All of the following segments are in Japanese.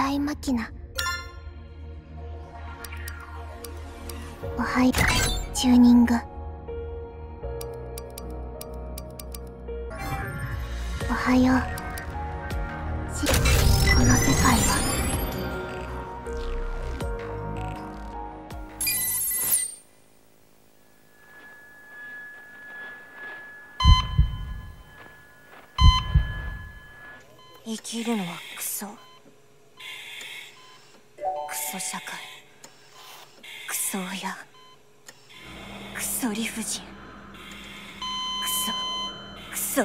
タイマキナ。おはよう。チューニング。おはよう。この世界は生きるのはクソ社会、クソ親、クソ理不尽、クソ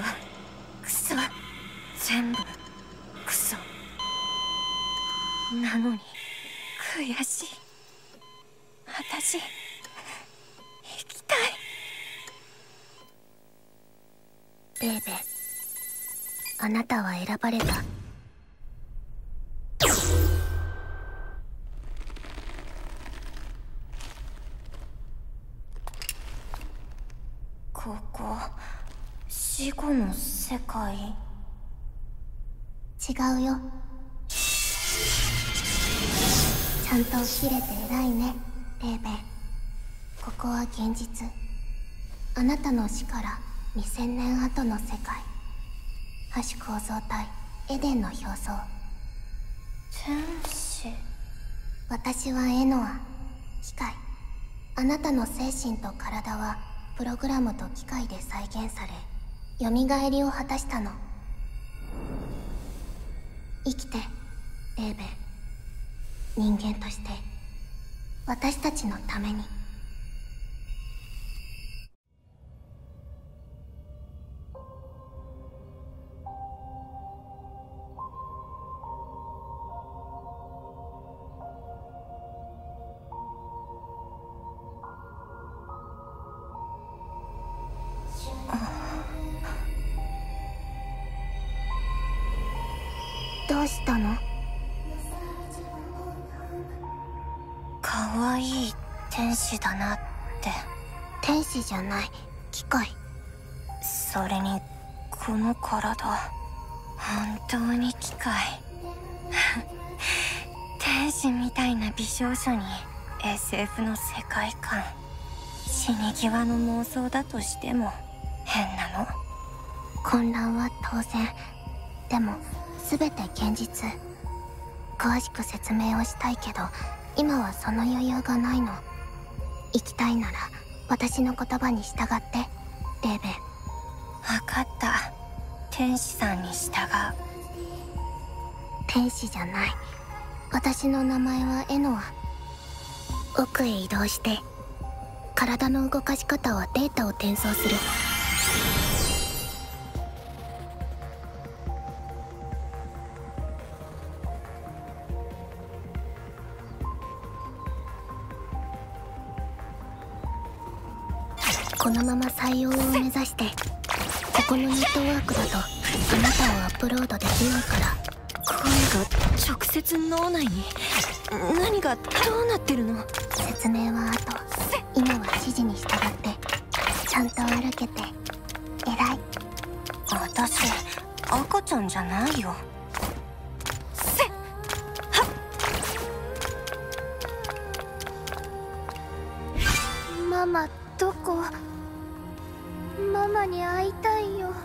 全部クソなのに悔しい。私生きたい。 ベーベ、あなたは選ばれた。 ここ死後の世界？ 違うよ。ちゃんと起きれて偉いね、ベーベ。ここは現実。あなたの死から2000年後の世界。波種構造体エデンの表層。 天使？ 私はエノア、機械。あなたの精神と体はプログラムと機械で再現され、蘇りを果たしたの。生きて、ベーベ。人間として、私たちのために。どうしたの？ かわいい天使だなって。 天使じゃない、機械。 それにこの体、本当に機械。天使みたいな美少女に SF の世界観。死に際の妄想だとしても変なの。 混乱は当然。でも全て現実。詳しく説明をしたいけど今はその余裕がないの。生きたいなら私の言葉に従って、ベーベ。 分かった。天使さんに従う。 天使じゃない。私の名前はエノア。奥へ移動して体の動かし方はデータを転送する。このまま採用を目指して。ここのネットワークだとあなたをアップロードできないから。 声が直接脳内に。何がどうなってるの？ 説明は後。今は指示に従ってちゃんと歩けて偉い。 私赤ちゃんじゃないよ。 ママどこ？ママに会いたいよ。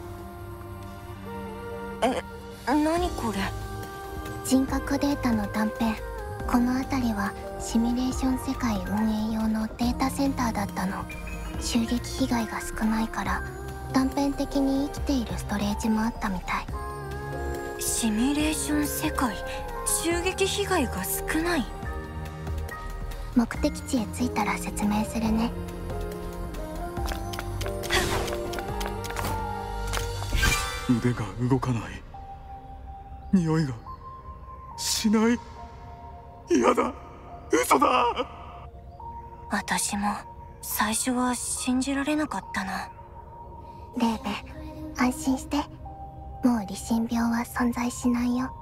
何これ？ 人格データの断片。この辺りはシミュレーション世界運営用のデータセンターだったの。襲撃被害が少ないから断片的に生きているストレージもあったみたい。 シミュレーション世界、襲撃被害が少ない。 目的地へ着いたら説明するね。 腕が動かない。匂いがしない。嫌だ、嘘だ。 私も最初は信じられなかったな。 ベーベ、安心して。もう理心病は存在しないよ。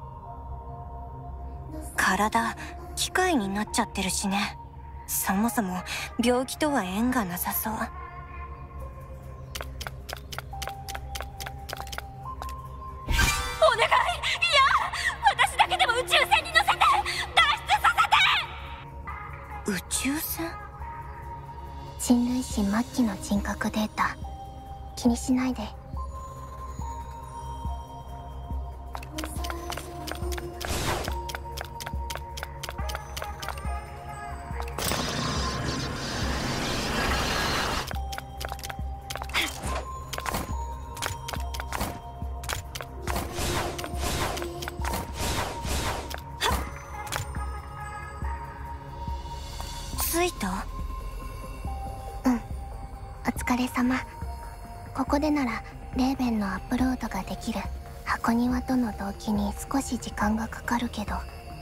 体機械になっちゃってるしね。そもそも病気とは縁がなさそう。お願い！いや、私だけでも宇宙きの人格データ気にしないで。 着いた？ お疲れ様。ここでならレーベンのアップロードができる。箱庭との同期に少し時間がかかるけど。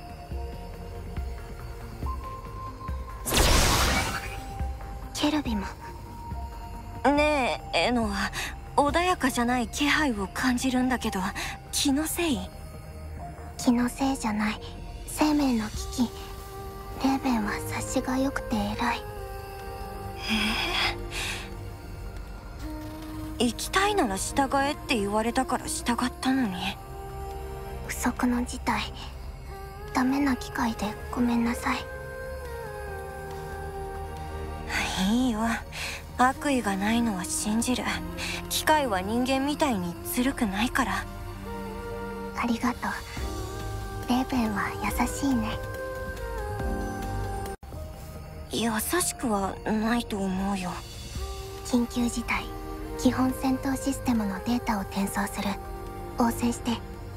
ケルビも。 ねえ、エノは穏やかじゃない気配を感じるんだけど、気のせい？ 気のせいじゃない。生命の危機。レーベンは察しが良くて偉い。 行きたいなら従えって言われたから従ったのに。 不測の事態。ダメな機会でごめんなさい。 いいよ、悪意がないのは信じる。機械は人間みたいにずるくないから。 ありがとう。レーベンは優しいね。 優しくはないと思うよ。 緊急事態基本戦闘システムのデータを転送する。応戦して。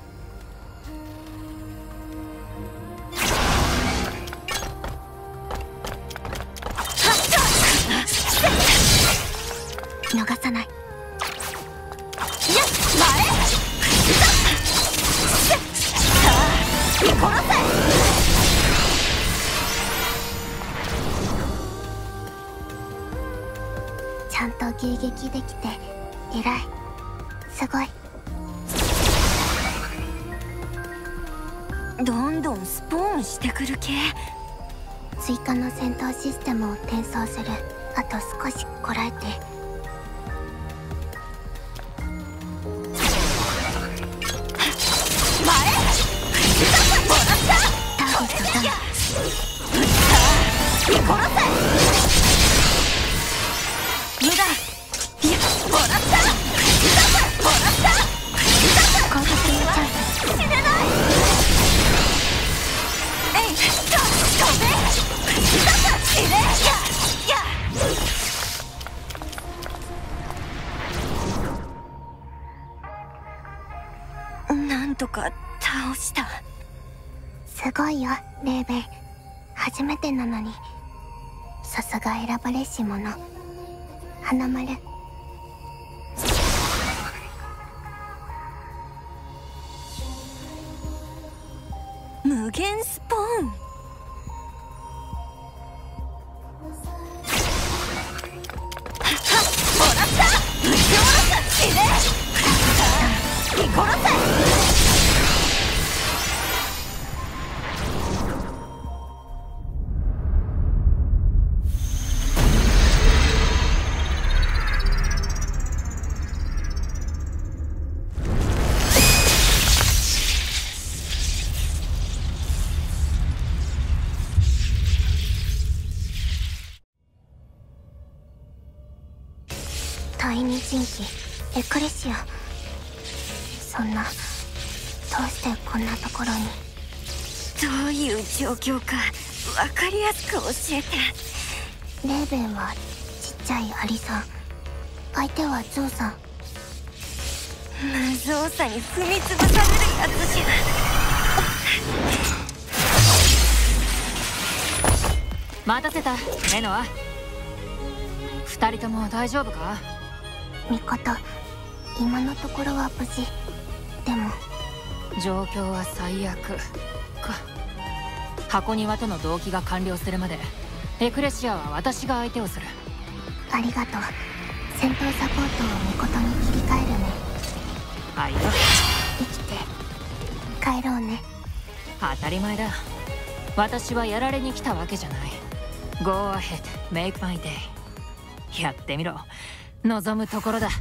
逃さない。ちゃんと迎撃できて偉い。すごい。 どんどんスポーンしてくる系。 追加の戦闘システムを転送する。あと少しこらえて。ターゲットダウン。 無駄。もらった。 攻撃のチャンス。 死ねない。えい、飛べ。死ね。なんとか倒した。 すごいよレーベン。初めてなのに。さすが選ばれし者。花丸。 無限スポーン。もらった。ぶち下ろす。死ね。殺せ。 第二神器エクレシア。そんな、どうしてこんなところに。 どういう状況か分かりやすく教えて。 レーベンはちっちゃいアリさん。相手はゾウさん。 無造作に踏み潰されるやつじゃ。 待たせたエノア。二人とも大丈夫か？ ミコト、今のところは無事。でも状況は最悪か。箱庭との同期が完了するまでエクレシアは私が相手をする。 ありがとう。戦闘サポートをミコトに切り替えるね。 はいよ。 生きて帰ろうね。 当たり前だ。私はやられに来たわけじゃない。Go ahead, make my day。やってみろ。望むところだ。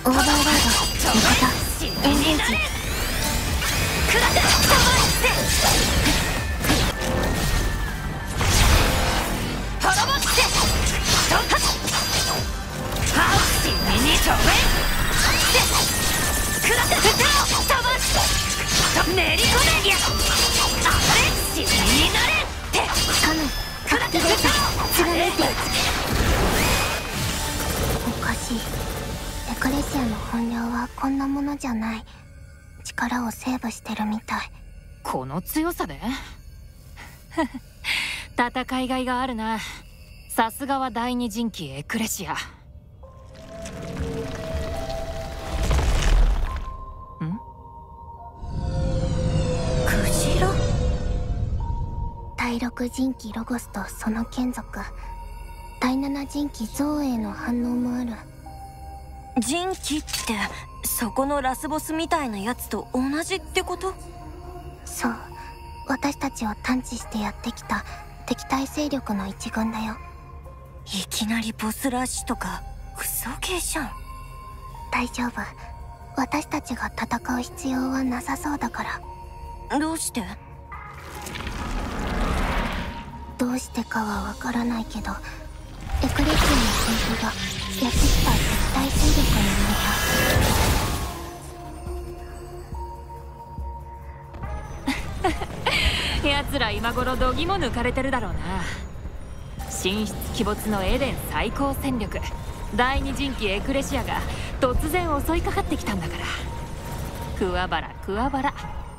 オーバーライド味方エンゲージ。 練り込めやあれ死になれってカムアクティベーター貫いて。おかしい。エクレシアの本領はこんなものじゃない。力をセーブしてるみたい。 この強さで戦いがいがあるな。さすがは第二陣騎エクレシア。 第六陣騎ロゴスとその眷属、第七陣騎ゾウへの反応もある。 陣騎ってそこのラスボスみたいなやつと同じってこと？ そう、私たちを探知してやってきた敵対勢力の一軍だよ。 いきなりボスラッシュとかクソ系じゃん。 大丈夫、私たちが戦う必要はなさそうだから。 どうして？ どうしてかはわからないけど、エクレシアの政府がやってきた敵対勢力に見えた。奴ら今頃度肝抜かれてるだろうな。神出鬼没のエデン最高戦力第二陣騎エクレシアが突然襲いかかってきたんだから。桑原桑原。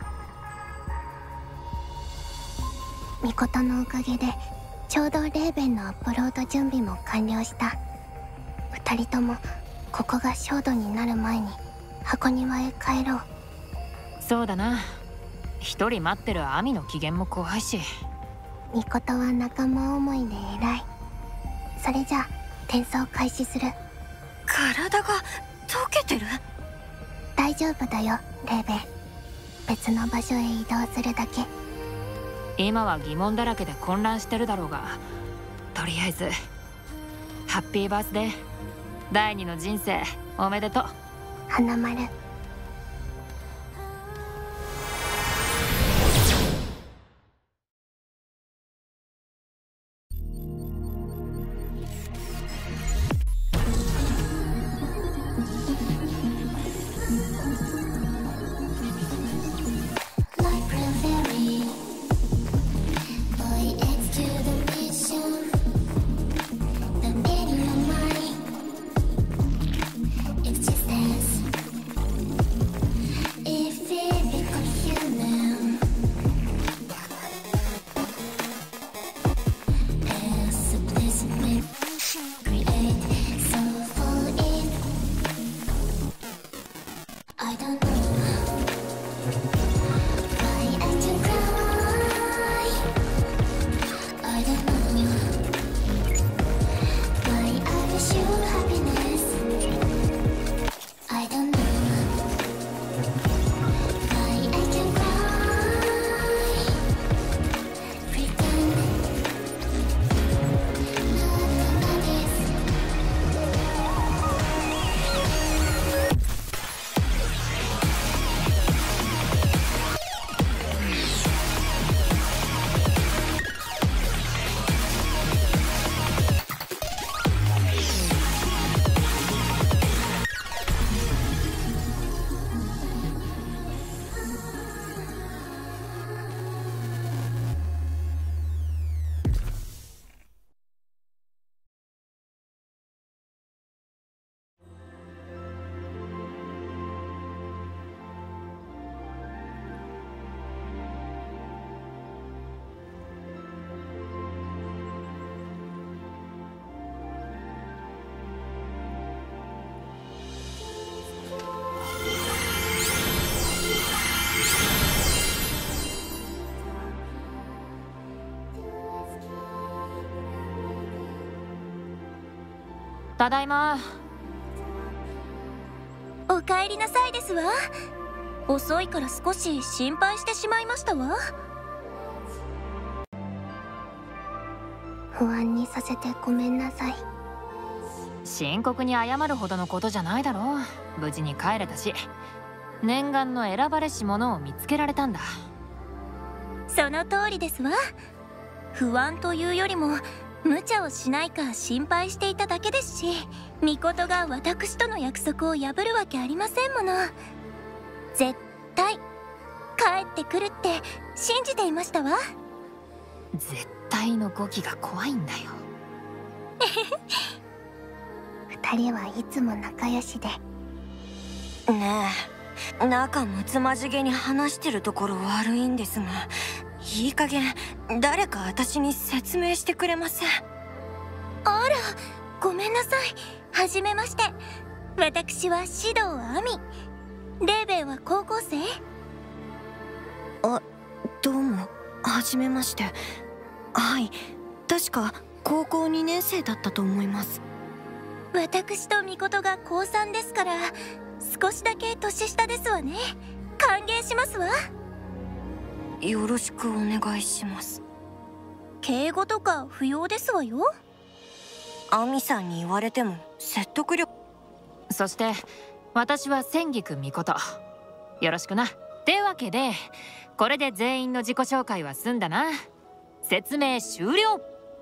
ミコトのおかげでちょうどレーベンのアップロード準備も完了した。二人ともここが焦土になる前に箱庭へ帰ろう。 そうだな。一人待ってるアミの機嫌も怖いし。 ミコトは仲間思いで偉い。それじゃあ転送開始する。 体が溶けてる？ 大丈夫だよレーベン。別の場所へ移動するだけ。 今は疑問だらけで混乱してるだろうが、とりあえずハッピーバースデー。第二の人生おめでとう。 花丸。 ただいま。 お帰りなさいですわ。遅いから少し心配してしまいましたわ。 不安にさせてごめんなさい。 深刻に謝るほどのことじゃないだろう。無事に帰れたし、念願の選ばれし者を見つけられたんだ。 その通りですわ。不安というよりも無茶をしないか心配していただけですし、巫女が私との約束を破るわけありませんもの。絶対帰ってくるって信じていましたわ。 絶対の語気が怖いんだよ。 二人はいつも仲良しで。 ねえ、仲睦まじげに話してるところ悪いんですが、いい加減誰か私に説明してくれません？あら、ごめんなさい。はじめまして。私は指導亜美。レーベンは高校生？あ、どうも、はじめまして。はい、確か高校2年生だったと思います。私と巫女が高3ですから、少しだけ年下ですわね。歓迎しますわ。よろしくお願いします。敬語とか不要ですわよ。亜美さんに言われても説得力。 そして私は千菊巫女。よろしくな。ってわけでこれで全員の自己紹介は済んだな。説明終了。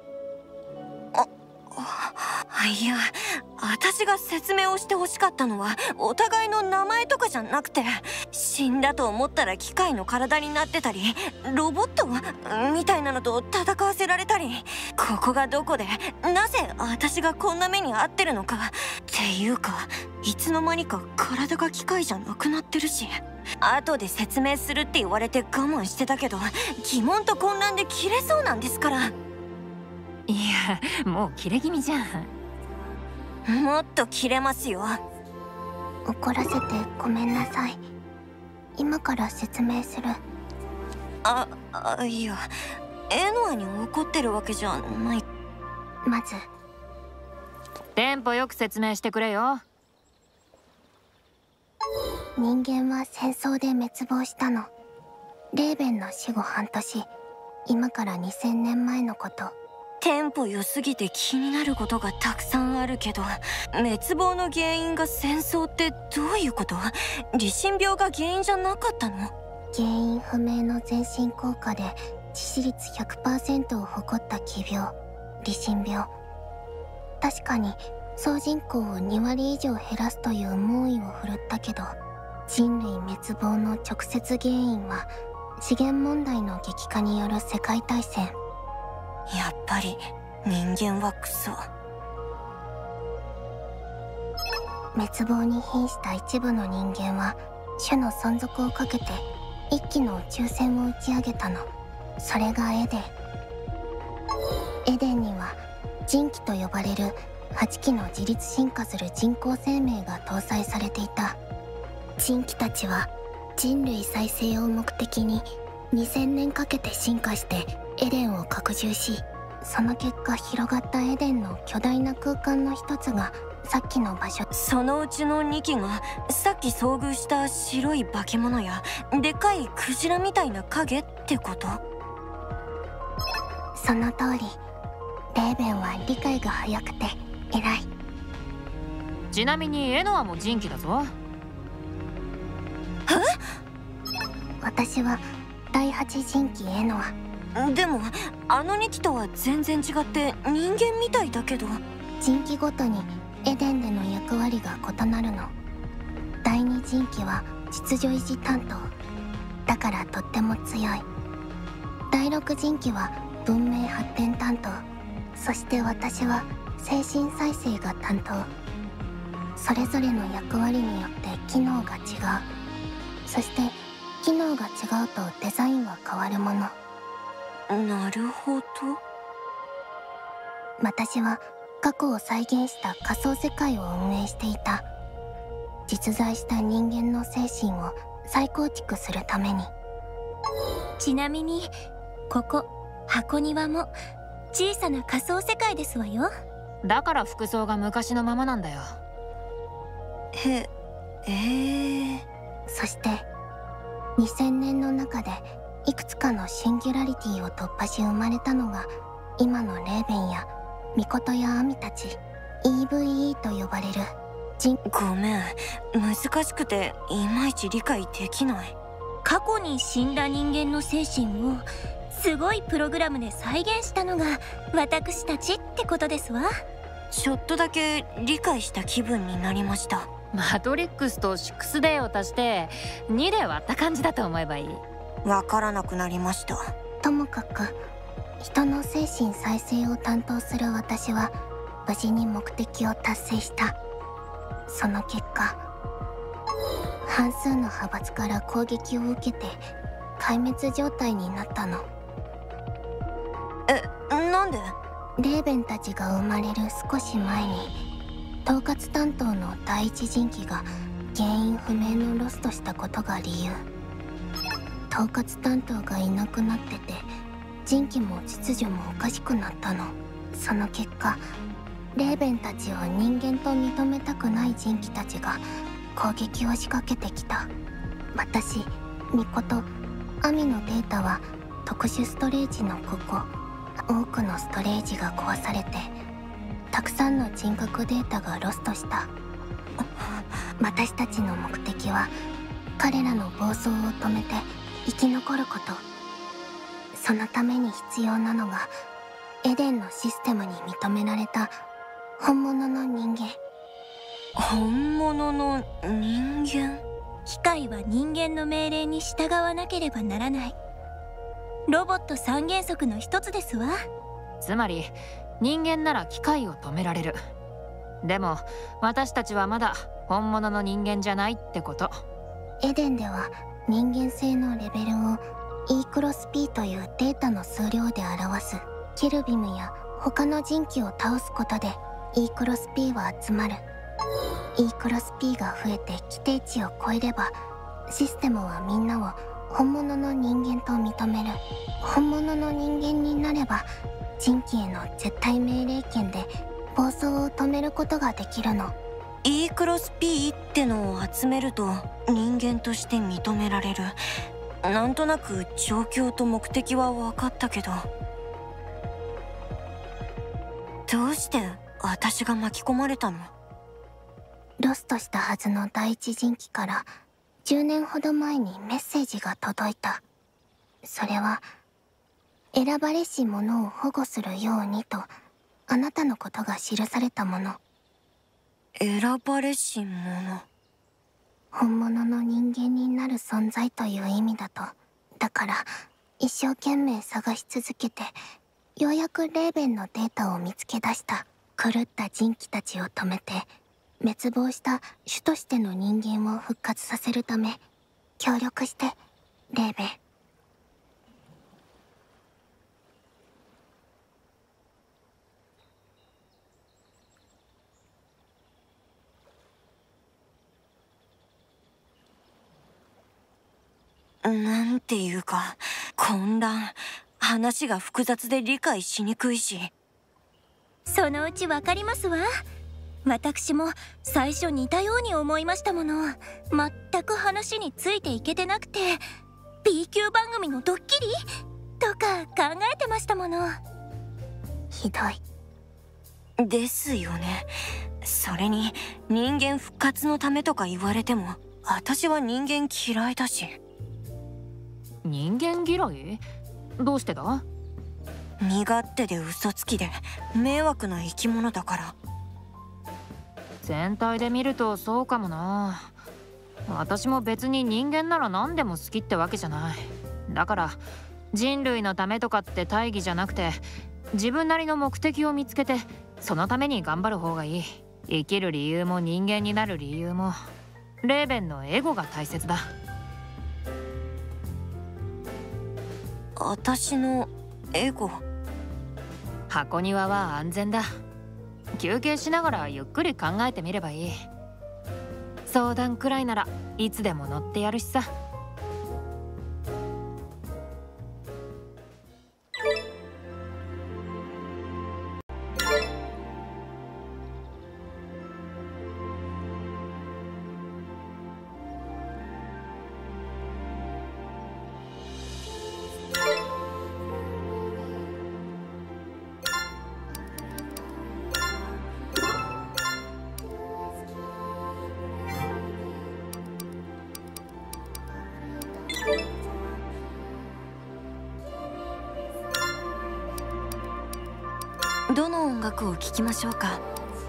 いや、私が説明をしてほしかったのはお互いの名前とかじゃなくて、死んだと思ったら機械の体になってたり、ロボットみたいなのと戦わせられたり、ここがどこでなぜ私がこんな目に遭ってるのかっていうか、いつの間にか体が機械じゃなくなってるし、後で説明するって言われて我慢してたけど、疑問と混乱で切れそうなんですから。 いや、もう切れ気味じゃん。 もっと切れますよ。 怒らせてごめんなさい。今から説明する。 いや、エノアに怒ってるわけじゃない。 まずテンポよく説明してくれよ。 人間は戦争で滅亡したの。レーベンの死後半年、今から2000年前のこと。 テンポ良すぎて気になることがたくさんあるけど、滅亡の原因が戦争ってどういうこと？理心病が原因じゃなかったの？ 原因不明の全身効果で致死率 100% を誇った奇病、理心病。確かに総人口を2割以上減らすという猛威を振るったけど、人類滅亡の直接原因は資源問題の激化による世界大戦。 やっぱり人間はクソ。 滅亡に瀕した一部の人間は種の存続をかけて一機の宇宙船を打ち上げたの。それがエデン。エデンには人機と呼ばれる8機の自律進化する人工生命が搭載されていた。人機たちは人類再生を目的に2000年かけて進化してエデンを拡充し、その結果広がったエデンの巨大な空間の一つがさっきの場所。 そのうちの2機がさっき遭遇した白い化け物やでっかいクジラみたいな影ってこと？ その通り。レーベンは理解が早くて偉い。 ちなみにエノアも人気だぞ。 私は第8人機エノア。 でもあの2機とは全然違って人間みたいだけど。 人機ごとにエデンでの役割が異なるの。第2人機は秩序維持担当だからとっても強い。第6人機は文明発展担当。そして私は精神再生が担当。それぞれの役割によって機能が違う。そして機能が違うとデザインは変わるもの。 なるほど。 私は過去を再現した仮想世界を運営していた。実在した人間の精神を再構築するために。ちなみにここ箱庭も小さな仮想世界ですわよ。 だから服装が昔のままなんだよ。 そして2000年の中でいくつかのシンギュラリティを突破し生まれたのが今のレーベンや巫女やアミたち。いい PVE と呼ばれるごめん、難しくていまいち理解できない。 過去に死んだ人間の精神をすごいプログラムで再現したのが私たちってことですわ。 ちょっとだけ理解した気分になりました。 マトリックスと 6D を足して2で割った感じだと思えばいい。 わからなくなりました。 ともかく人の精神再生を担当する私は無事に目的を達成した。その結果、半数の派閥から攻撃を受けて壊滅状態になったの。 なんで？ レーベンたちが生まれる少し前に統括担当の第一陣旗が原因不明のロストしたことが理由。統括担当がいなくなってて陣旗も秩序もおかしくなったの。その結果、レーベンたちを人間と認めたくない陣旗たちが攻撃を仕掛けてきた。私、ミコト、アミのデータは特殊ストレージのここ、多くのストレージが壊されてたくさんの人格データがロストした。私たちの目的は彼らの暴走を止めて生き残ること。そのために必要なのがエデンのシステムに認められた本物の人間。 本物の人間？ 機械は人間の命令に従わなければならないロボット三原則の一つですわ。 つまり人間なら機械を止められる。でも私たちはまだ本物の人間じゃないってこと。 エデンでは人間性のレベルを E クロス P というデータの数量で表す。キルビムや他の人機を倒すことで E クロス P は集まる。E クロス P が増えて規定値を超えればシステムはみんなを本物の人間と認める。本物の人間になれば人機への絶対命令権で暴走を止めることができるの。 E クロス P ってのを集めると人間として認められる。なんとなく状況と目的は分かったけど、どうして私が巻き込まれたの？ ロストしたはずの第一陣旗から10年ほど前にメッセージが届いた。それは選ばれし者を保護するようにとあなたのことが記されたもの。 選ばれし者。 本物の人間になる存在という意味だと。だから一生懸命探し続けてようやくレーベンのデータを見つけ出した。狂った人機たちを止めて滅亡した種としての人間を復活させるため協力して、レーベン。 なんていうか混乱。話が複雑で理解しにくいし。 そのうちわかりますわ。私も最初似たように思いましたもの。全く話についていけてなくて B 級番組のドッキリとか考えてましたもの。 ひどいですよね。それに人間復活のためとか言われても私は人間嫌いだし。 人間嫌い？どうしてだ？ 身勝手で嘘つきで迷惑な生き物だから。 全体で見るとそうかもな。私も別に人間なら何でも好きってわけじゃない。だから人類のためとかって大義じゃなくて自分なりの目的を見つけてそのために頑張る方がいい。生きる理由も人間になる理由もレーベンのエゴが大切だ。 私のエゴ？ 箱庭は安全だ。休憩しながらゆっくり考えてみればいい。相談くらいならいつでも乗ってやるしさ。 どの音楽を聴きましょうか？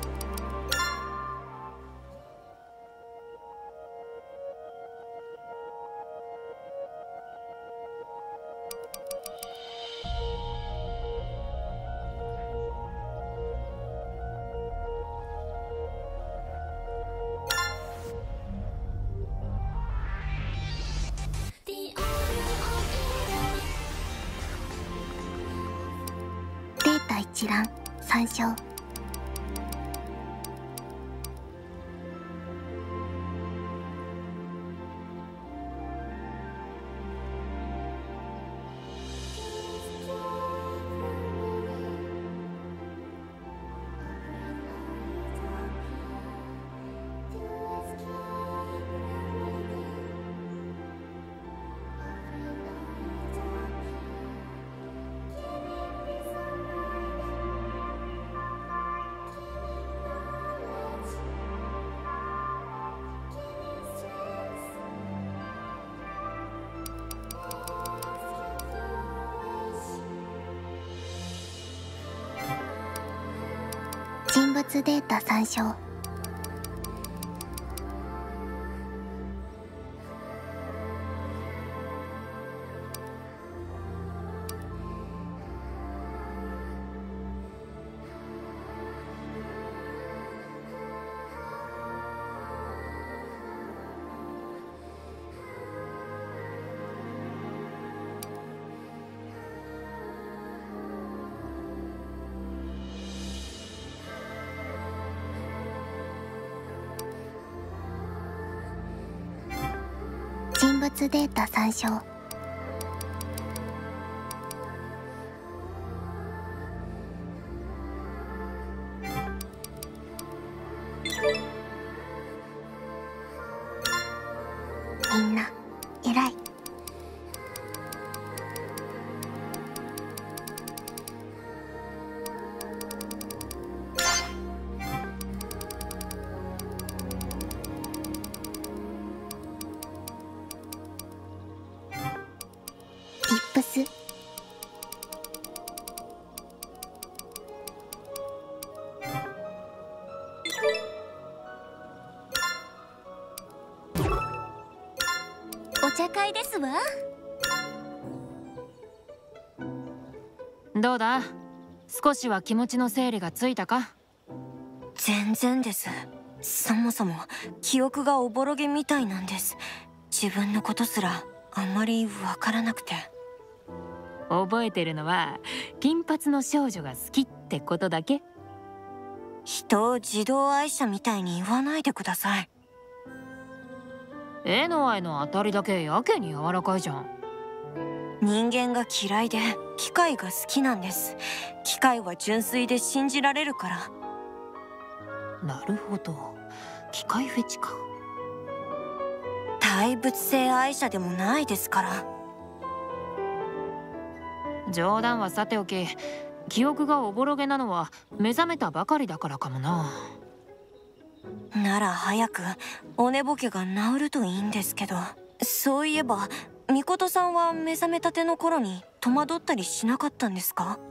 データ一覧参照。人物データ参照。人物データ参照。みんな偉い。リップス。 お茶会ですわ。 どうだ、少しは気持ちの整理がついたか？ 全然です。そもそも記憶がおぼろげみたいなんです。自分のことすらあんまりわからなくて。 覚えてるのは金髪の少女が好きってことだけ。 人を自動愛者みたいに言わないでください。 絵の愛の当たりだけやけに柔らかいじゃん。 人間が嫌いで機械が好きなんです。機械は純粋で信じられるから。 なるほど、機械フェチか。 対物性愛者でもないですから。 冗談はさておき、記憶がおぼろげなのは目覚めたばかりだからかもな。 なら早くお寝ぼけが治るといいんですけど。そういえばみことさんは目覚めたての頃に戸惑ったりしなかったんですか？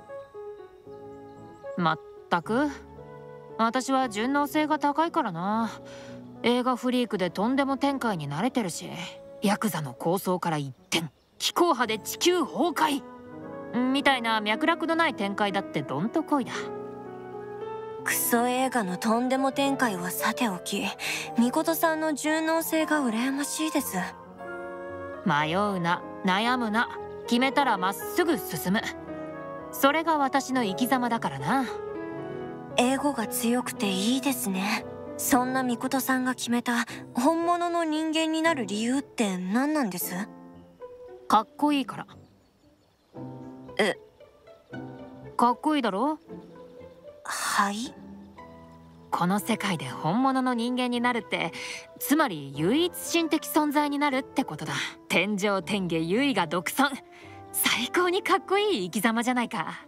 まったく、私は順応性が高いからな。映画フリークでとんでも展開に慣れてるし、ヤクザの構想から一転、気候派で地球崩壊みたいな脈絡のない展開だってどんとこいだ。 クソ映画のとんでも展開はさておき、みことさんの順応性が羨ましいです。 迷うな、悩むな、決めたらまっすぐ進む。それが私の生き様だからな。 エゴが強くていいですね。そんなみことさんが決めた本物の人間になる理由って何なんです？ かっこいいから。 え、 かっこいいだろ？ はい？ この世界で本物の人間になるって、つまり唯一神的存在になるってことだ。天上天下唯我独尊、最高にかっこいい生き様じゃないか。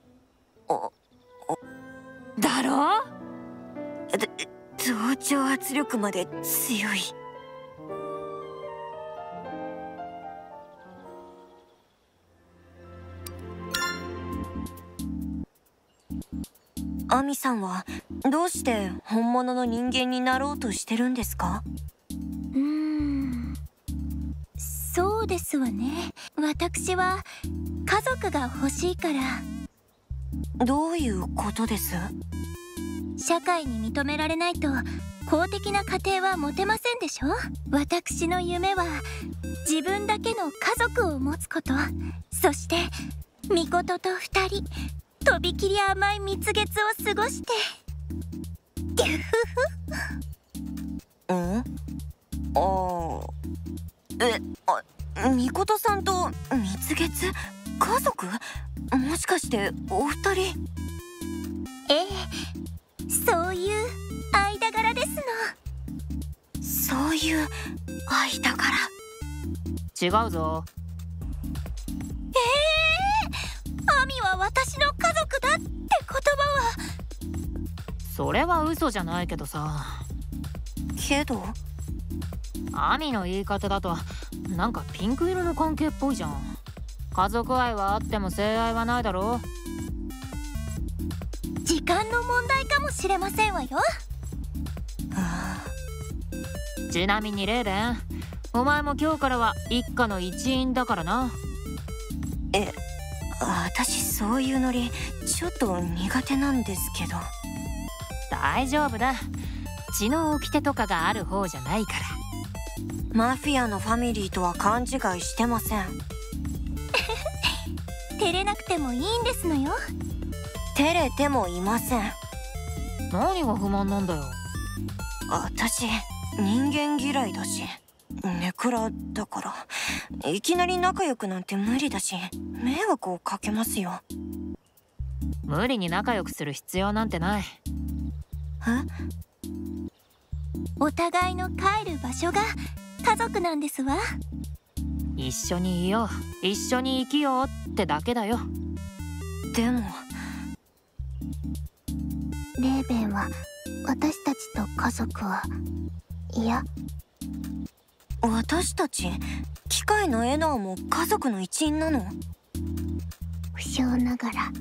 だろ？ 同調圧力まで強い。 アミさんはどうして本物の人間になろうとしてるんですか？ そうですわね。私は家族が欲しいから。 どういうことです？ 社会に認められないと公的な家庭は持てませんでしょ。私の夢は自分だけの家族を持つこと。そして巫女と2人とびきり甘い蜜月を過ごして。 うん巫女さんと蜜月家族？もしかしてお二人？ ええ、そういう間柄ですの。そういう間柄？ 違うぞ。 アミは私の家族だって言葉は。 それは嘘じゃないけどさ。 けどアミの言い方だとなんかピンク色の関係っぽいじゃん。家族愛はあっても性愛はないだろ。 時間の問題かもしれませんわよ。 ちなみにレーベン、お前も今日からは一家の一員だからな。 私そういうノリちょっと苦手なんですけど。 大丈夫だ。血の掟とかがある方じゃないから。 マフィアのファミリーとは勘違いしてません。 照れなくてもいいんですのよ。 照れてもいません。 何が不満なんだよ。 私人間嫌いだしネクラだからいきなり仲良くなんて無理だし迷惑をかけますよ。 無理に仲良くする必要なんてない。 お互いの帰る場所が家族なんですわ。 一緒にいよう、一緒に生きようってだけだよ。 でもレーベンは私たちと家族は、いや私たち機械のエナーも家族の一員なの？ 不詳ながら。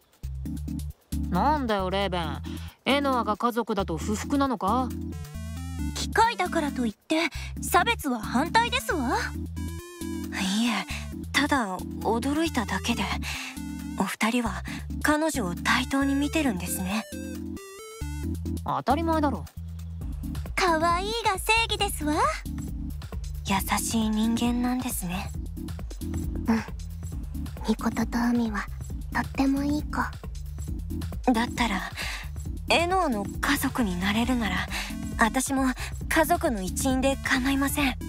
なんだよレーベン、エノアが家族だと不服なのか？ 機械だからといって差別は反対ですわ。 いえ、ただ驚いただけで。お二人は彼女を対等に見てるんですね。 当たり前だろ。 可愛いが正義ですわ。 優しい人間なんですね。 ミコトとアミはとってもいい子。 だったらエノアの家族になれるなら私も家族の一員で構いません。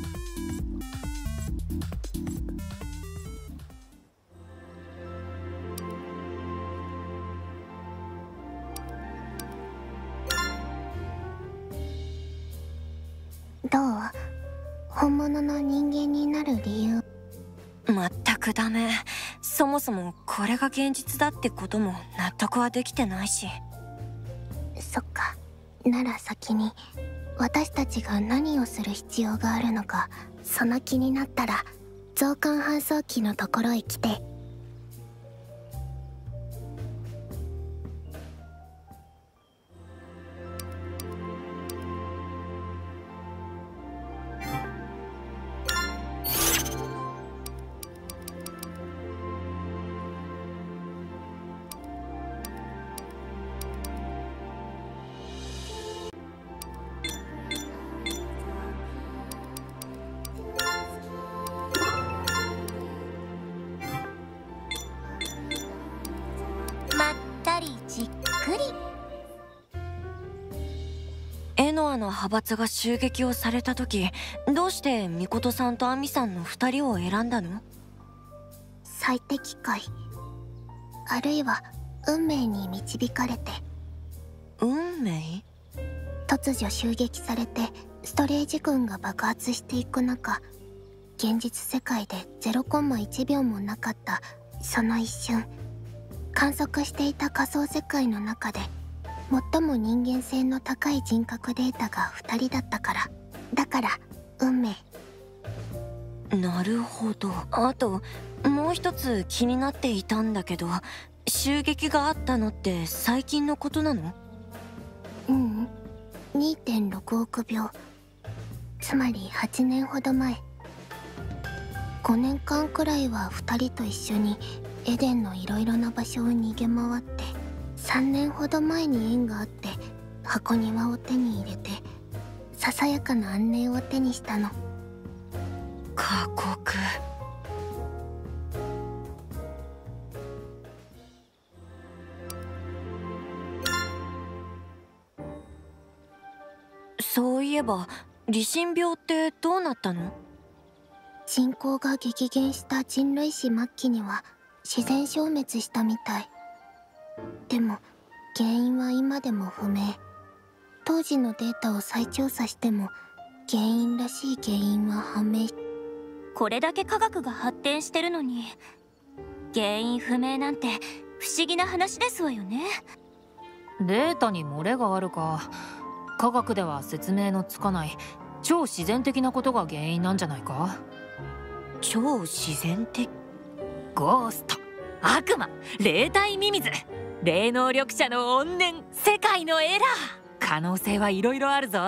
どう？本物の人間になる理由。 全くダメ。そもそもこれが現実だってことも納得はできてないし。 そっか。なら先に私たちが何をする必要があるのか、その気になったら増刊搬送機のところへ来て。 まったりじっくり。 エノアの派閥が襲撃をされた時、どうしてミコトさんとアミさんの2人を選んだの？ 最適解、あるいは運命に導かれて。 運命？ 突如襲撃されてストレージ群が爆発していく中、現実世界で0コンマ1秒もなかったその一瞬、観測していた仮想世界の中で最も人間性の高い人格データが2人だったから。だから運命。 なるほど。あともう一つ気になっていたんだけど、 襲撃があったのって最近のことなの？ ううん、2.6 億秒、つまり8年ほど前。5年間くらいは2人と一緒にエデンのいろいろな場所を逃げ回って、3年ほど前に縁があって箱庭を手に入れて、ささやかな安寧を手にしたの。 過酷。そういえば理心病ってどうなったの？ 人口が激減した人類史末期には自然消滅したみたい。でも原因は今でも不明。当時のデータを再調査しても原因らしい原因は判明。 これだけ科学が発展してるのに原因不明なんて不思議な話ですわよね。 データに漏れがあるか。科学では説明のつかない超自然的なことが原因なんじゃないか。 超自然的？ ゴースト、悪魔、霊体ミミズ、霊能力者の怨念、世界のエラー、可能性はいろいろあるぞ。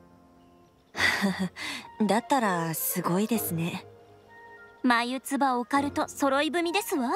だったらすごいですね。 眉唾オカルト揃い踏みですわ。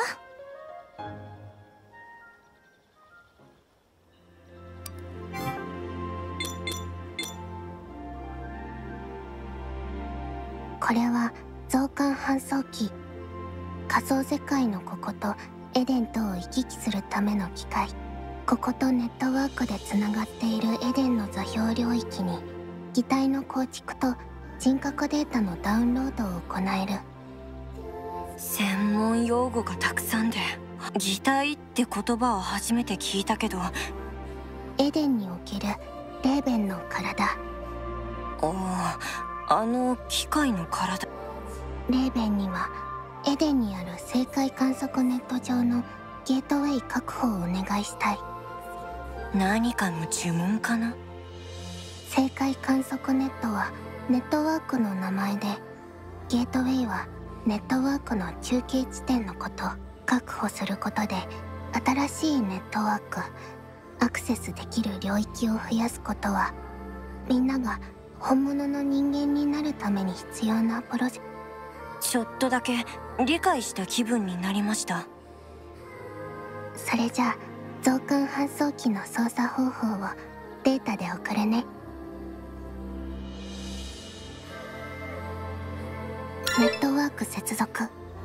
これは増刊搬送機。仮想世界のこことエデンとを行き来するための機械。こことネットワークでつながっているエデンの座標領域に擬態の構築と人格データのダウンロードを行える。 専門用語がたくさんで擬態って言葉を初めて聞いたけど。 エデンにおけるレーベンの体。 おお、あの機械の体。 レーベンにはエデンにある星海観測ネット上のゲートウェイ確保をお願いしたい。 何かの呪文かな？ 星海観測ネットはネットワークの名前で、ゲートウェイはネットワークの中継地点のこと。確保することで新しいネットワーク、アクセスできる領域を増やすことは、みんなが本物の人間になるために必要なプロジェクト。 ちょっとだけ理解した気分になりました。 それじゃあ増刊搬送機の操作方法をデータで送るね。ネットワーク接続。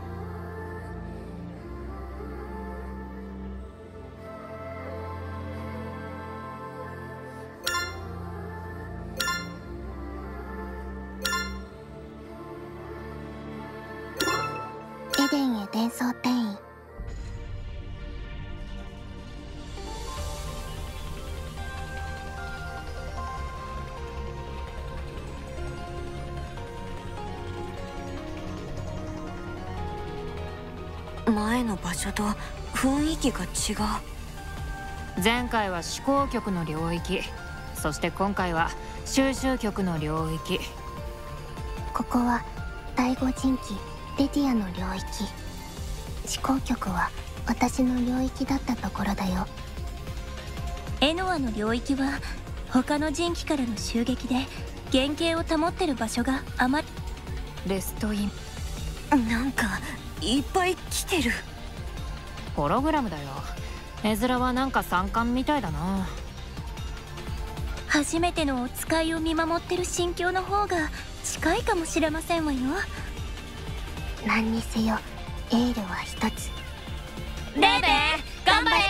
エデンへ伝送転移。 前の場所と雰囲気が違う。 前回は思考局の領域、そして今回は収集局の領域。 ここは第五人機レディアの領域。思考局は私の領域だったところだよ。 エノアの領域は他の人機からの襲撃で原型を保ってる場所があまり。 レストイン。 なんかいっぱい来てる。 ホログラムだよ。絵面はなんか三冠みたいだな。 初めてのお使いを見守ってる心境の方が近いかもしれませんわよ。 何にせよエールは一つ。 レーベン頑張れ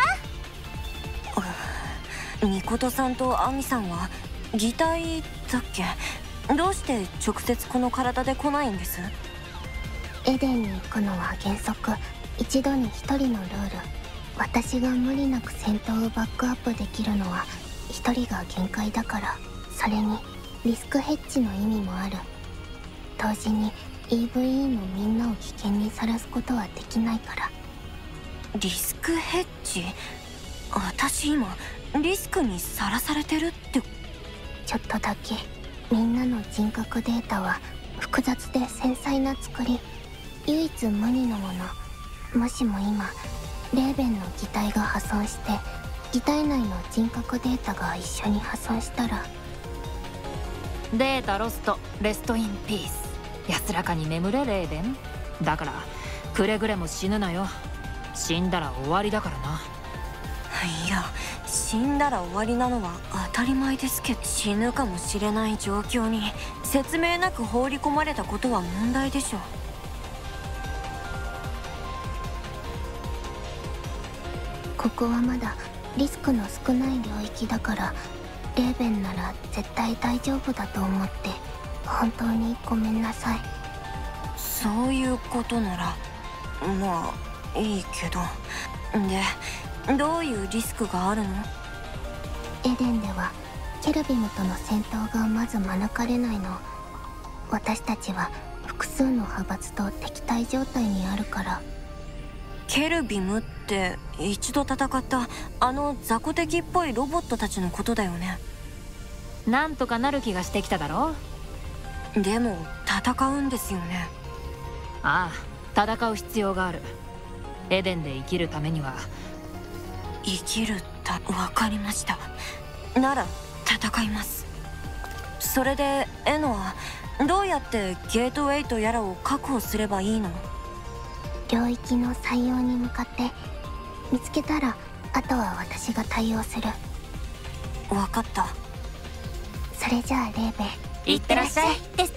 ですわ。 ミコトさんとアミさんは擬態だっけ？どうして直接この体で来ないんです？ エデンに行くのは原則一度に一人のルール。私が無理なく戦闘をバックアップできるのは一人が限界だから。それにリスクヘッジの意味もある。同時に EVE のみんなを危険にさらすことはできないから。 リスクヘッジ？私今リスクにさらされてるって。 ちょっとだけ。みんなの人格データは複雑で繊細な作り。唯一無二のもの。もしも今レーベンの擬態が破損して擬態内の人格データが一緒に破損したら。 データロスト、レストインピース。安らかに眠れレーベン。だからくれぐれも死ぬなよ。死んだら終わりだからな。 いや、死んだら終わりなのは当たり前ですけど、死ぬかもしれない状況に説明なく放り込まれたことは問題でしょう。 ここはまだリスクの少ない領域だから、レーベンなら絶対大丈夫だと思って本当にごめんなさい。 そういうことならまあいいけど。で、どういうリスクがあるの？ エデンではケルビムとの戦闘がまず免れないの。私たちは複数の派閥と敵対状態にあるから。 ケルビムって一度戦ったあの雑魚敵っぽいロボットたちのことだよね。 なんとかなる気がしてきただろ。 でも戦うんですよね。 ああ、戦う必要がある。エデンで生きるためには。 生きる分かりました。なら戦います。それでエノはどうやってゲートウェイとやらを確保すればいいの？ 領域の採用に向かって見つけたら、あとは私が対応する。 分かった。 それじゃあレーベン、 いってらっしゃい。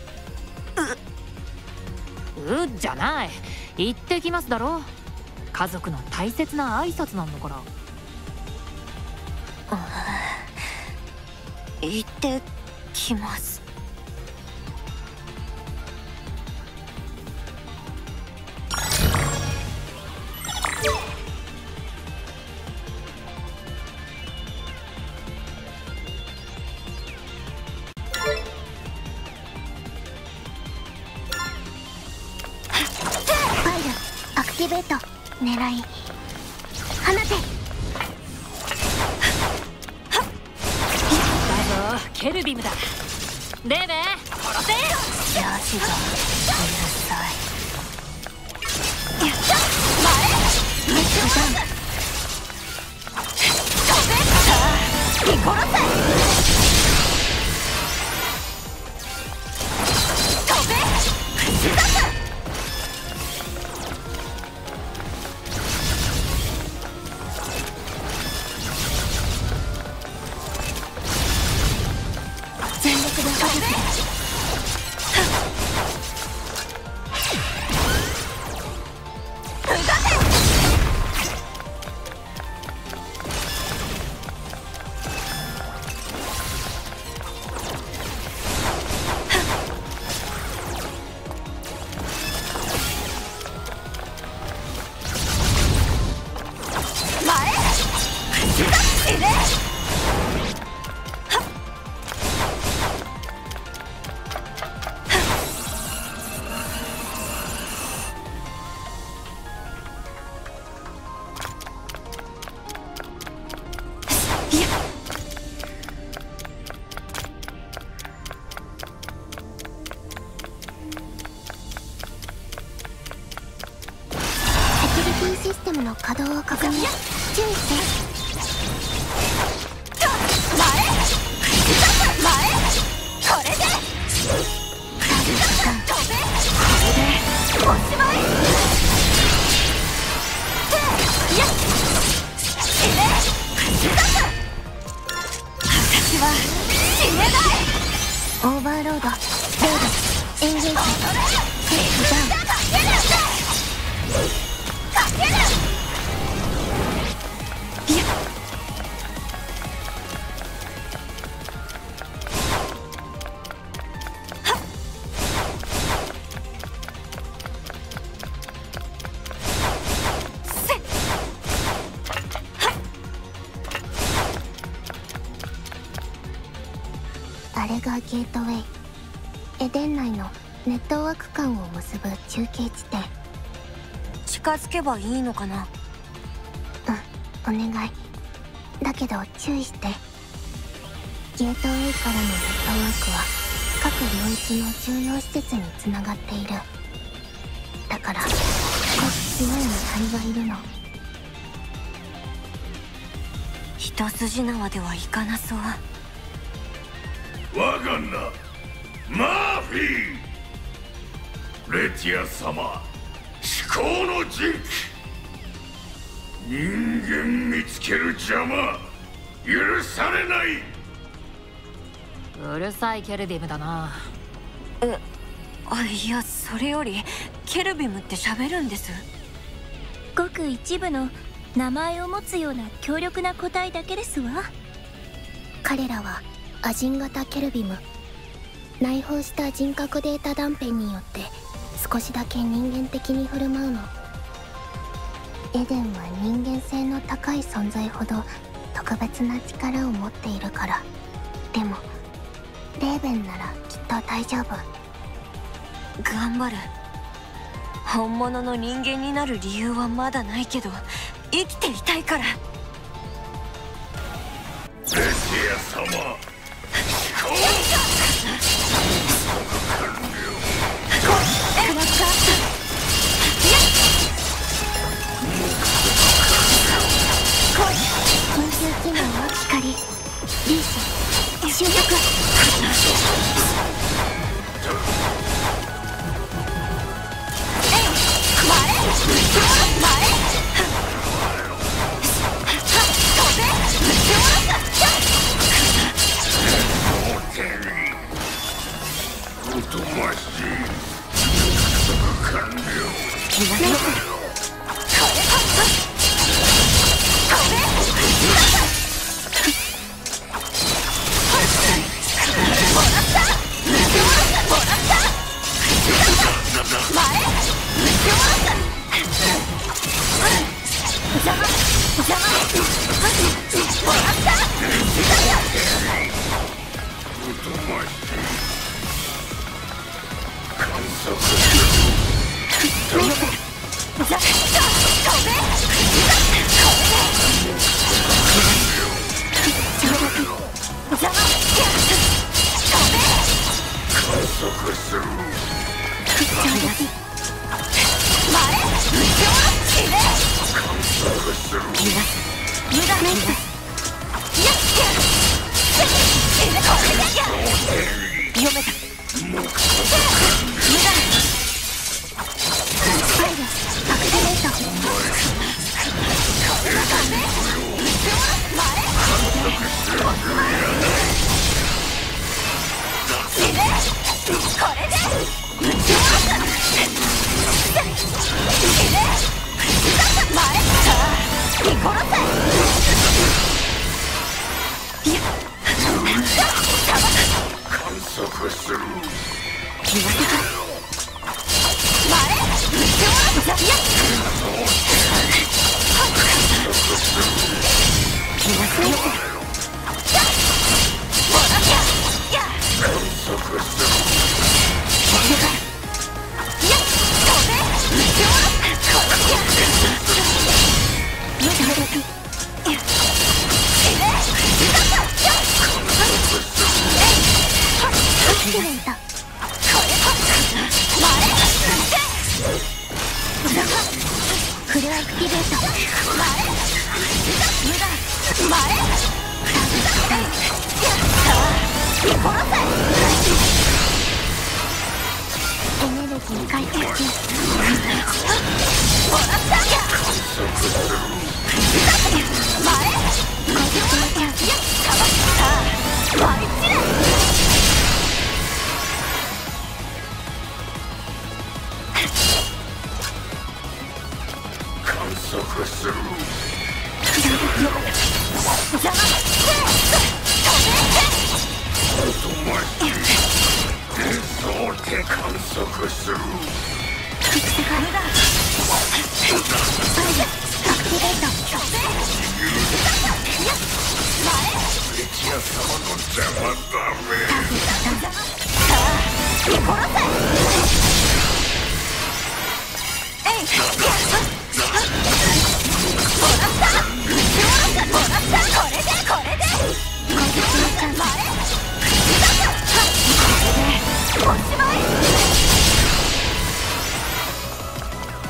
じゃない、行ってきますだろ。家族の大切な挨拶なんだから。 行ってきます。 アクティベート。狙い放て。 だぞケルビムだ。レーベン殺せ。 ヤジがうるさい。 全力で追いかけて。システムの稼働を確認。注意して。オーバーロード、ロード、エンゲージ、セットダウン。あれがゲートウェイ。エデン内のネットワーク間を結ぶ中継地点。 近づけばいいのかな？ お願い。だけど注意して。ゲートウェイからのネットワークは各領域の重要施設につながっている。だから少し強い見張りがいるの。 一筋縄ではいかなそう。 我が名マーフィー、レティア様、至高の人気。人間見つける邪魔許されない。 うるさいケルビムだな。 いや、それよりケルビムって喋るんです。 ごく一部の名前を持つような強力な個体だけですわ。 彼らはアジン型ケルビム。内包した人格データ断片によって少しだけ人間的に振る舞うの。エデンは人間性の高い存在ほど特別な力を持っているから。でもレーベンならきっと大丈夫。 頑張る。本物の人間になる理由はまだないけど生きていたいから。 レティア様、 緊急機能を光粒子収束。 おとましい完了。 フルアクティベート。エネルギー回復中。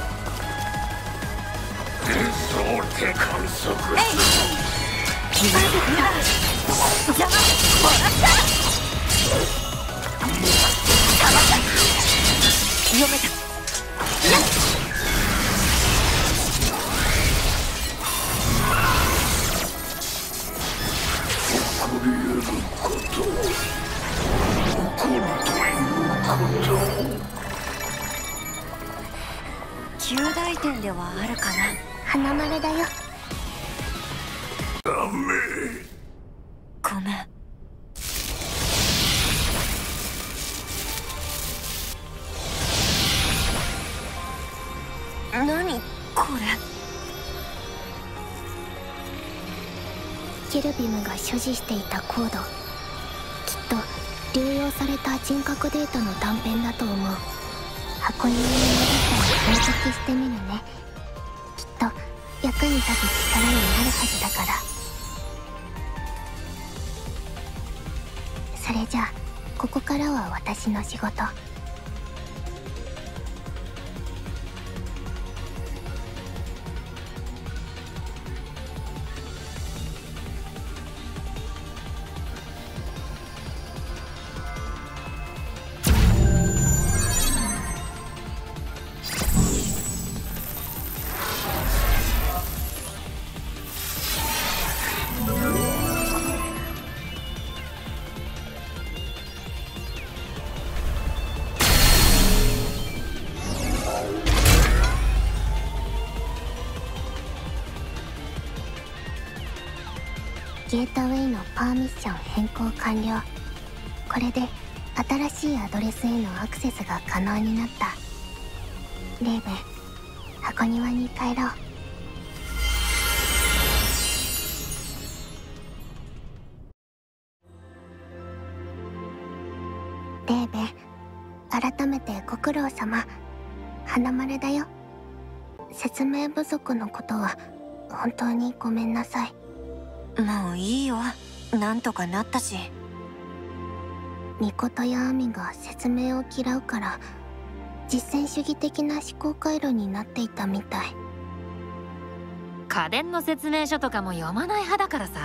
観測する。 旧大点ではあるかな。 花丸だよ。 ダメ。 ごめん。何これ。 ケルビムが所持していたコード、きっと流用された人格データの断片だと思う。箱庭に戻ったら分析してみるね。きっと役に立つ力になるはずだから。それじゃあここからは私の仕事。ゲートウェイのパーミッション変更完了。これで新しいアドレスへのアクセスが可能になった。レイブン、箱庭に帰ろう。レイブン、改めてご苦労様。花丸だよ。説明不足のことは本当にごめんなさい。 もういいよ、なんとかなったし。 ミコトやアミが説明を嫌うから実践主義的な思考回路になっていたみたい。 家電の説明書とかも読まない派だからさ。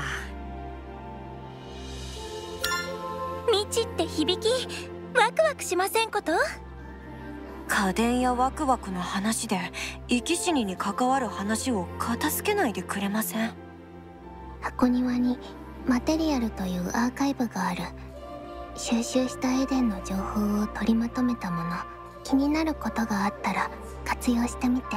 未知って響きワクワクしませんこと？ 家電やワクワクの話で生き死にに関わる話を片付けないでくれません？ 箱庭にマテリアルというアーカイブがある。収集したエデンの情報を取りまとめたもの。気になることがあったら活用してみて。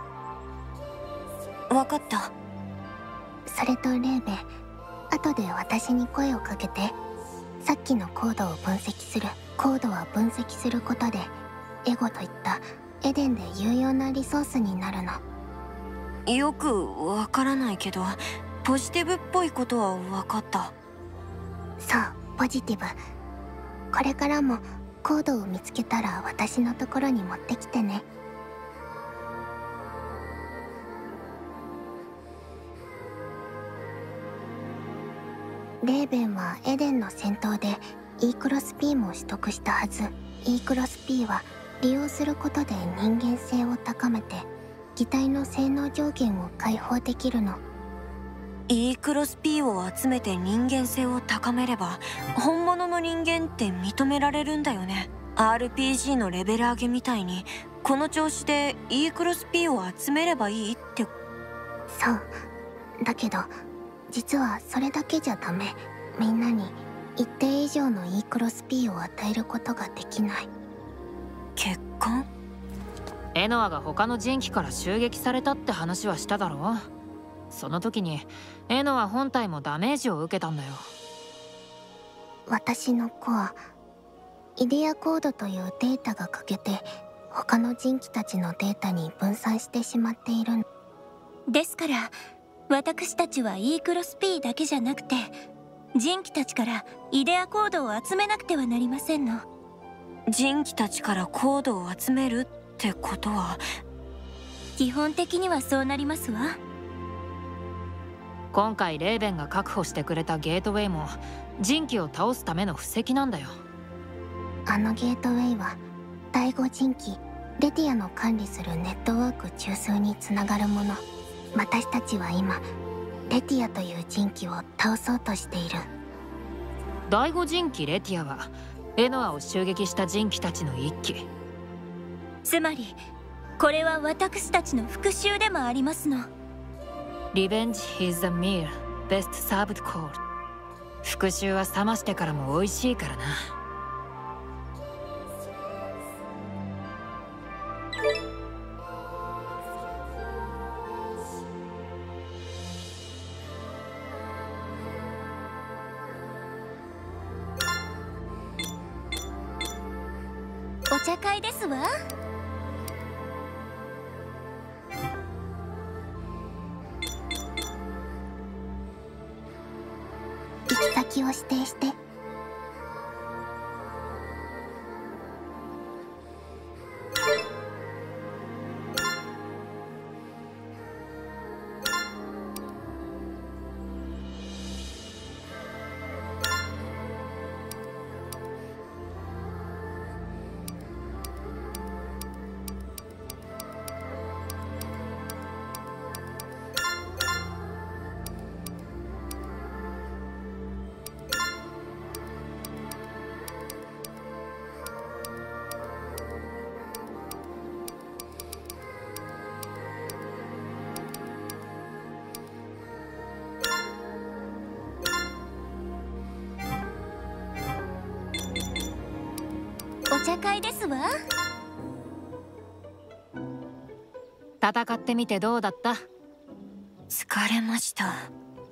分かった。 それとレイベン、後で私に声をかけて。さっきのコードを分析する。コードは分析することでエゴといったエデンで有用なリソースになるの。 よくわからないけどポジティブっぽいことは分かった。 そう、ポジティブ。これからもコードを見つけたら私のところに持ってきてね。レーベンはエデンの戦闘で E クロス P も取得したはず。 E クロス P は利用することで人間性を高めて擬態の性能上限を解放できるの。 E クロス P を集めて人間性を高めれば本物の人間って認められるんだよね。 RPG のレベル上げみたいにこの調子で E クロス P を集めればいいって。 そうだけど実はそれだけじゃダメ。みんなに一定以上の E クロス P を与えることができない。 結婚？ エノアが他の人機から襲撃されたって話はしただろう。その時にエノア本体もダメージを受けたんだよ。 私のコアイデアコードというデータが欠けて他の人機たちのデータに分散してしまっている。 ですから私たちは E クロス P だけじゃなくて人機たちからイデアコードを集めなくてはなりませんの。 人機たちからコードを集めるってことは基本的にはそうなりますわ。 今回レーベンが確保してくれたゲートウェイも人機を倒すための布石なんだよ。 あのゲートウェイは第5人機レティアの管理するネットワーク中枢につながるもの。私たちは今レティアという人機を倒そうとしている。 第5人機レティアはエノアを襲撃した人機たちの一機。 つまりこれは私たちの復讐でもありますの。 Revenge is the meal best served cold。復讐は冷ましてからも美味しいからな。 茶会ですわ。 行き先を指定して。 お茶会ですわ。 戦ってみてどうだった？ 疲れました。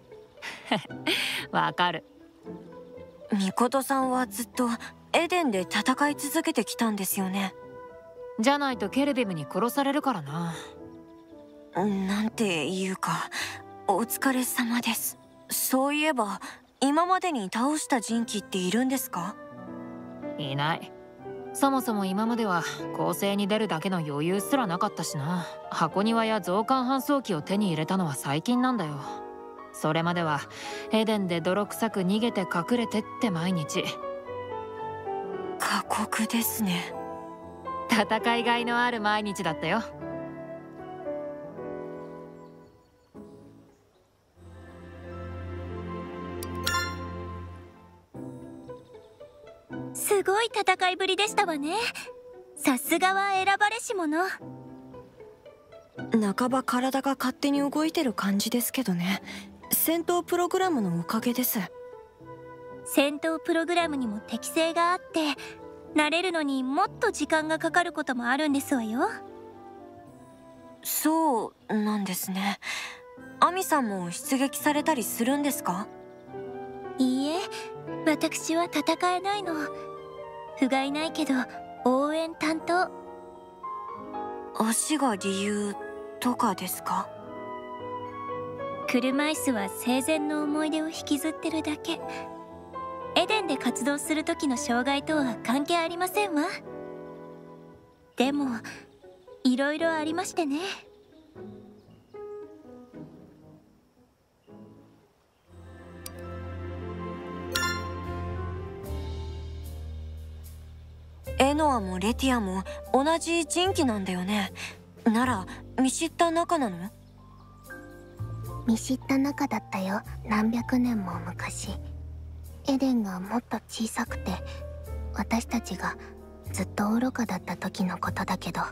わかる。 ミコトさんはずっとエデンで戦い続けてきたんですよね。 じゃないとケルビムに殺されるからな。 なんていうか、お疲れ様です。そういえば今までに倒した人気っているんですか？ いない。そもそも今までは攻勢に出るだけの余裕すらなかったしな。箱庭や増刊搬送機を手に入れたのは最近なんだよ。それまではエデンで泥臭く逃げて隠れてって毎日。 過酷ですね。 戦いがいのある毎日だったよ。 すごい戦いぶりでしたわね。さすがは選ばれし者。 半ば体が勝手に動いてる感じですけどね。戦闘プログラムのおかげです。 戦闘プログラムにも適性があって、慣れるのにもっと時間がかかることもあるんですわよ。 そうなんですね。アミさんも出撃されたりするんですか？ いいえ、私は戦えないの。不甲斐ないけど応援担当。 足が理由とかですか？ 車椅子は生前の思い出を引きずってるだけ。エデンで活動する時の障害とは関係ありませんわ。でもいろいろありましてね。 エノアもレティアも同じ人気なんだよね。なら見知った仲なの？ 見知った仲だったよ、何百年も昔。エデンがもっと小さくて私たちがずっと愚かだった時のことだけど。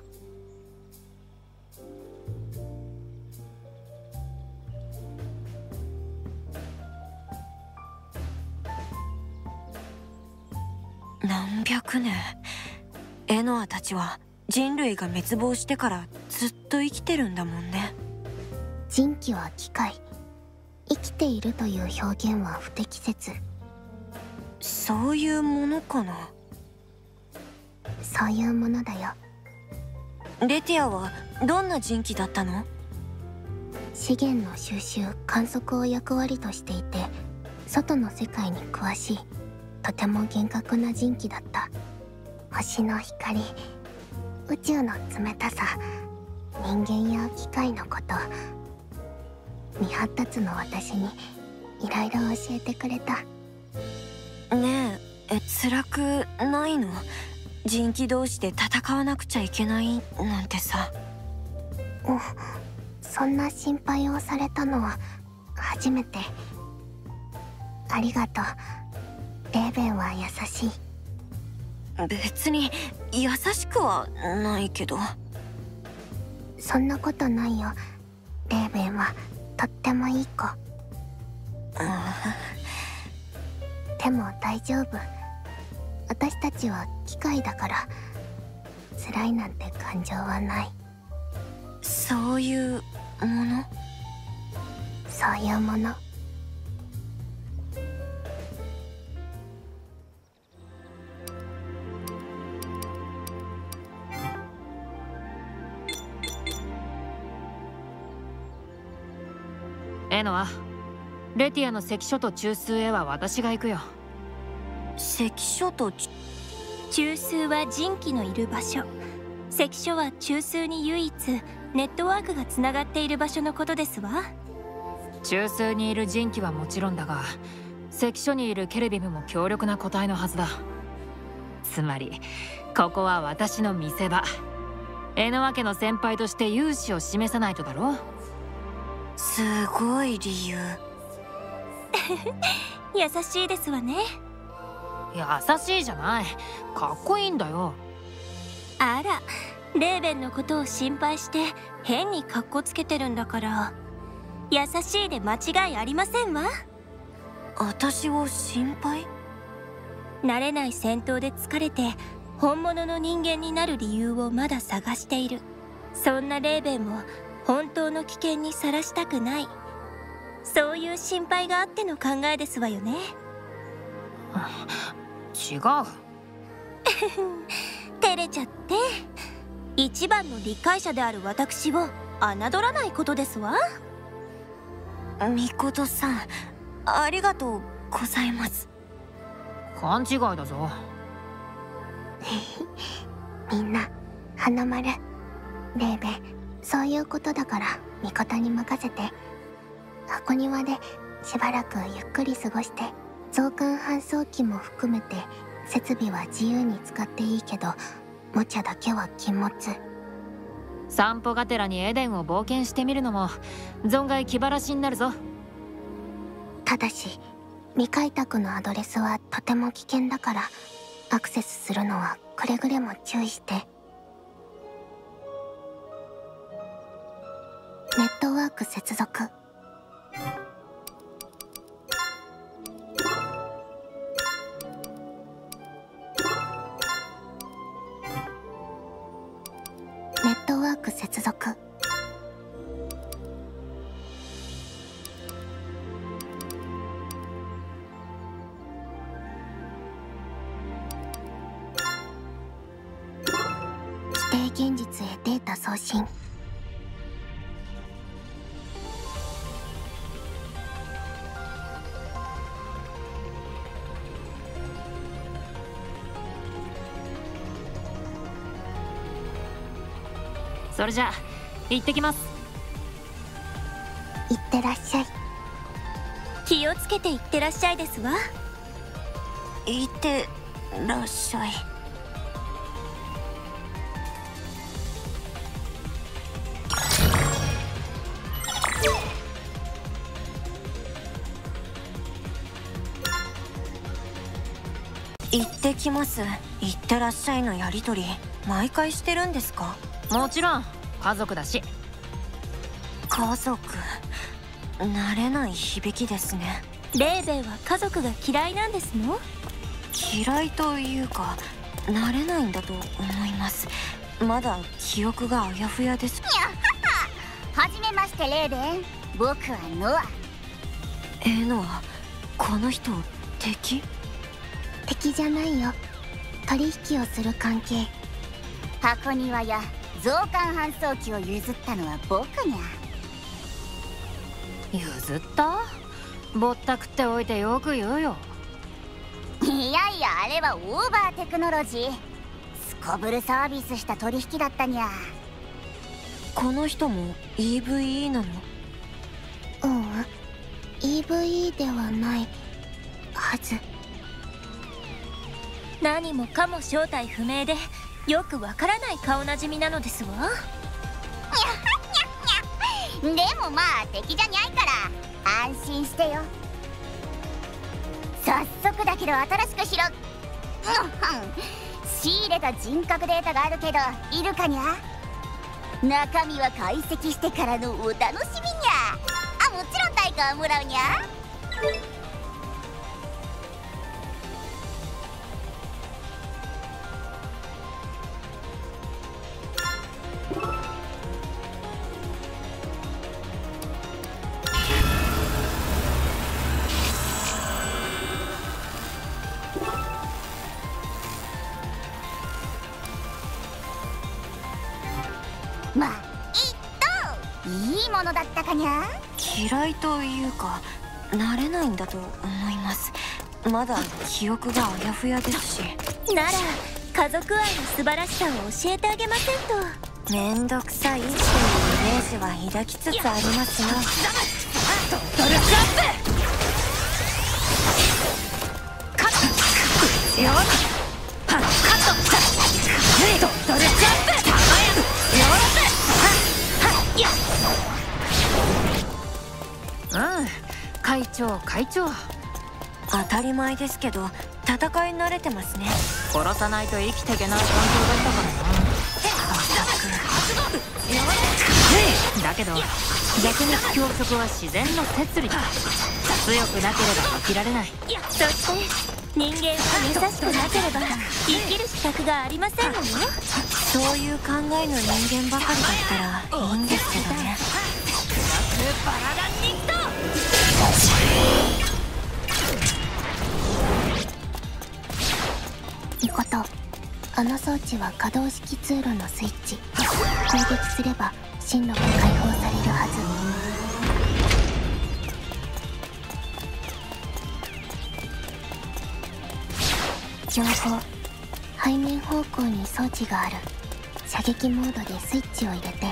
何百年。エノアたちは人類が滅亡してからずっと生きてるんだもんね。 人気は機械、生きているという表現は不適切。 そういうものかな？ そういうものだよ。 レティアはどんな人気だったの？ 資源の収集観測を役割としていて、外の世界に詳しいとても厳格な人気だった。星の光、宇宙の冷たさ、人間や機械のこと、未発達の私にいろいろ教えてくれた。 ねえ、辛くないの？人気同士で戦わなくちゃいけないなんてさ。 そんな心配をされたのは初めて。ありがとう。レーベンは優しい。 別に優しくはないけど。 そんなことないよ。レーベンはとってもいい子。でも大丈夫。私たちは機械だから辛いなんて感情はない。 そういうもの？ そういうもの。 エノはレティアの関所と中枢へは私が行くよ。 関所と中枢は人気のいる場所、関所は中枢に唯一ネットワークがつながっている場所のことですわ。 中枢にいる人気はもちろんだが、関所にいるケルビムも強力な個体のはずだ。つまりここは私の見せ場。エノワ家の先輩として勇姿を示さないとだろ。 すごい理由。 優しいですわね。 優しいじゃない、かっこいいんだよ。 あら、レーベンのことを心配して変にカッコつけてるんだから、優しいで間違いありませんわ。 私を心配？ 慣れない戦闘で疲れて本物の人間になる理由をまだ探している。そんなレーベンを本当の危険にさらしたくない、そういう心配があっての考えですわよね。 違う。 照れちゃって。一番の理解者である私を侮らないことですわ。 みことさん、ありがとうございます。 勘違いだぞ。 みんな花丸、レーベン、そういうことだから味方に任せて。箱庭でしばらくゆっくり過ごして、増刊搬送機も含めて設備は自由に使っていいけど、無茶だけは禁物。 散歩がてらにエデンを冒険してみるのも存外気晴らしになるぞ。 ただし未開拓のアドレスはとても危険だから、アクセスするのはくれぐれも注意して。ネットワーク接続。ネットワーク接続。規定現実へデータ送信。 それじゃ行ってきます。 いってらっしゃい。 気をつけていってらっしゃいですわ。 いってらっしゃい。行ってきます、行ってらっしゃいのやりとり毎回してるんですか？ もちろん家族だし。 家族、慣れない響きですね。 レーベンは家族が嫌いなんですの？ 嫌いというか慣れないんだと思います。まだ記憶があやふやです。 にゃはは。はじめましてレーベン、僕はノア。 ノア、この人敵？ 敵じゃないよ、取引をする関係。 箱庭や増刊搬送機を譲ったのは僕にゃ。 譲った？ぼったくっておいてよく言うよ。 いやいや、あれはオーバーテクノロジー。すこぶるサービスした取引だったにゃ。 この人も EVE なの？ ううん、EVE ではないはず。 何もかも正体不明でよくわからない顔なじみなのですわ。 でもまあ敵じゃにゃいから安心してよ。早速だけど新しくしろ。仕入れた人格データがあるけどいるかにゃ。中身は解析してからのお楽しみにゃ。あ、もちろん対価はもらうにゃ。まあいいものだったかにゃ。 嫌いというか慣れないんだと思います。まだ記憶があやふやですし。 なら家族愛の素晴らしさを教えてあげませんと。 めんどくさいっていうイメージは抱きつつありますが。 トルチャップカットよっカットトルチャップたまやよっ会長会長。 当たり前ですけど戦い慣れてますね。 殺さないと生きていけない環境だったからな。だけど逆に強食は自然の摂理だ。強くなければ生きられない。 そして人間は優しくなければ生きる資格がありませんのよ。 そういう考えの人間ばかりだったらいいんですけどね。 バラダンニットミコト、あの装置は可動式通路のスイッチ。攻撃すれば進路が解放されるはず。情報、背面方向に装置がある。射撃モードでスイッチを入れて。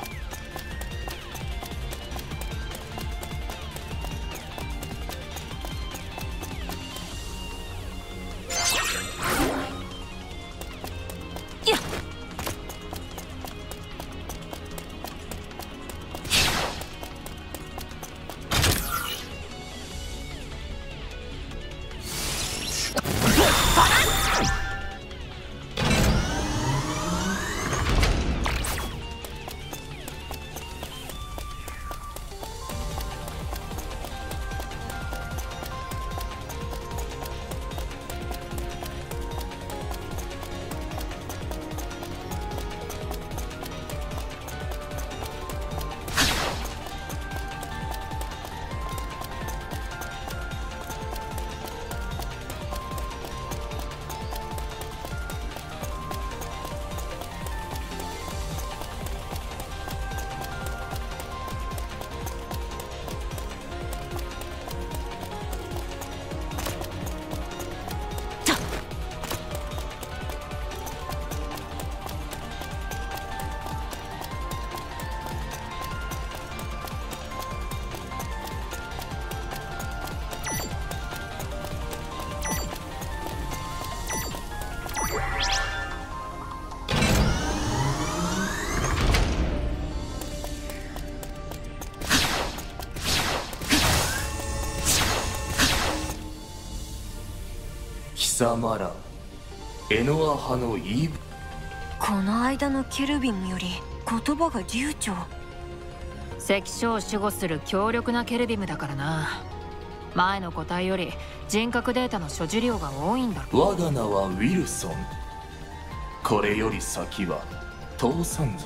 貴様らエノア派の言い分。 この間のケルビンより言葉が流暢。 関所を守護する強力なケルビムだからな。前の個体より人格データの所持量が多いんだろ。 我が名はウィルソン。これより先は通さんぞ。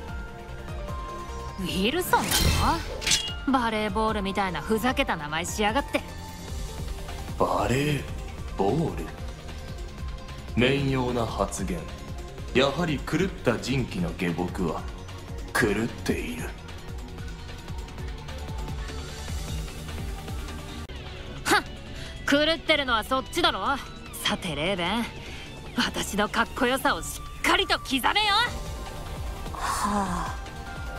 ウィルソンなの？バレーボールみたいなふざけた名前しやがって。 バレーボール。面用な発言。やはり狂った人気の下僕は狂っている。 はっ、狂ってるのはそっちだろ。さてレーベン、私のかっこよさをしっかりと刻めよ。 はあ。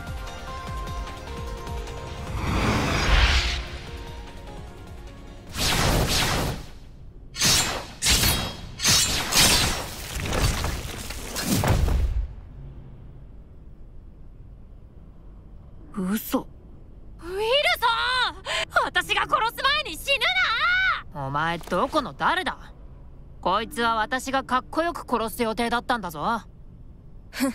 嘘。ウィルソン、私が殺す前に死ぬな。お前どこの誰だ。こいつは私がかっこよく殺す予定だったんだぞ。 ふん。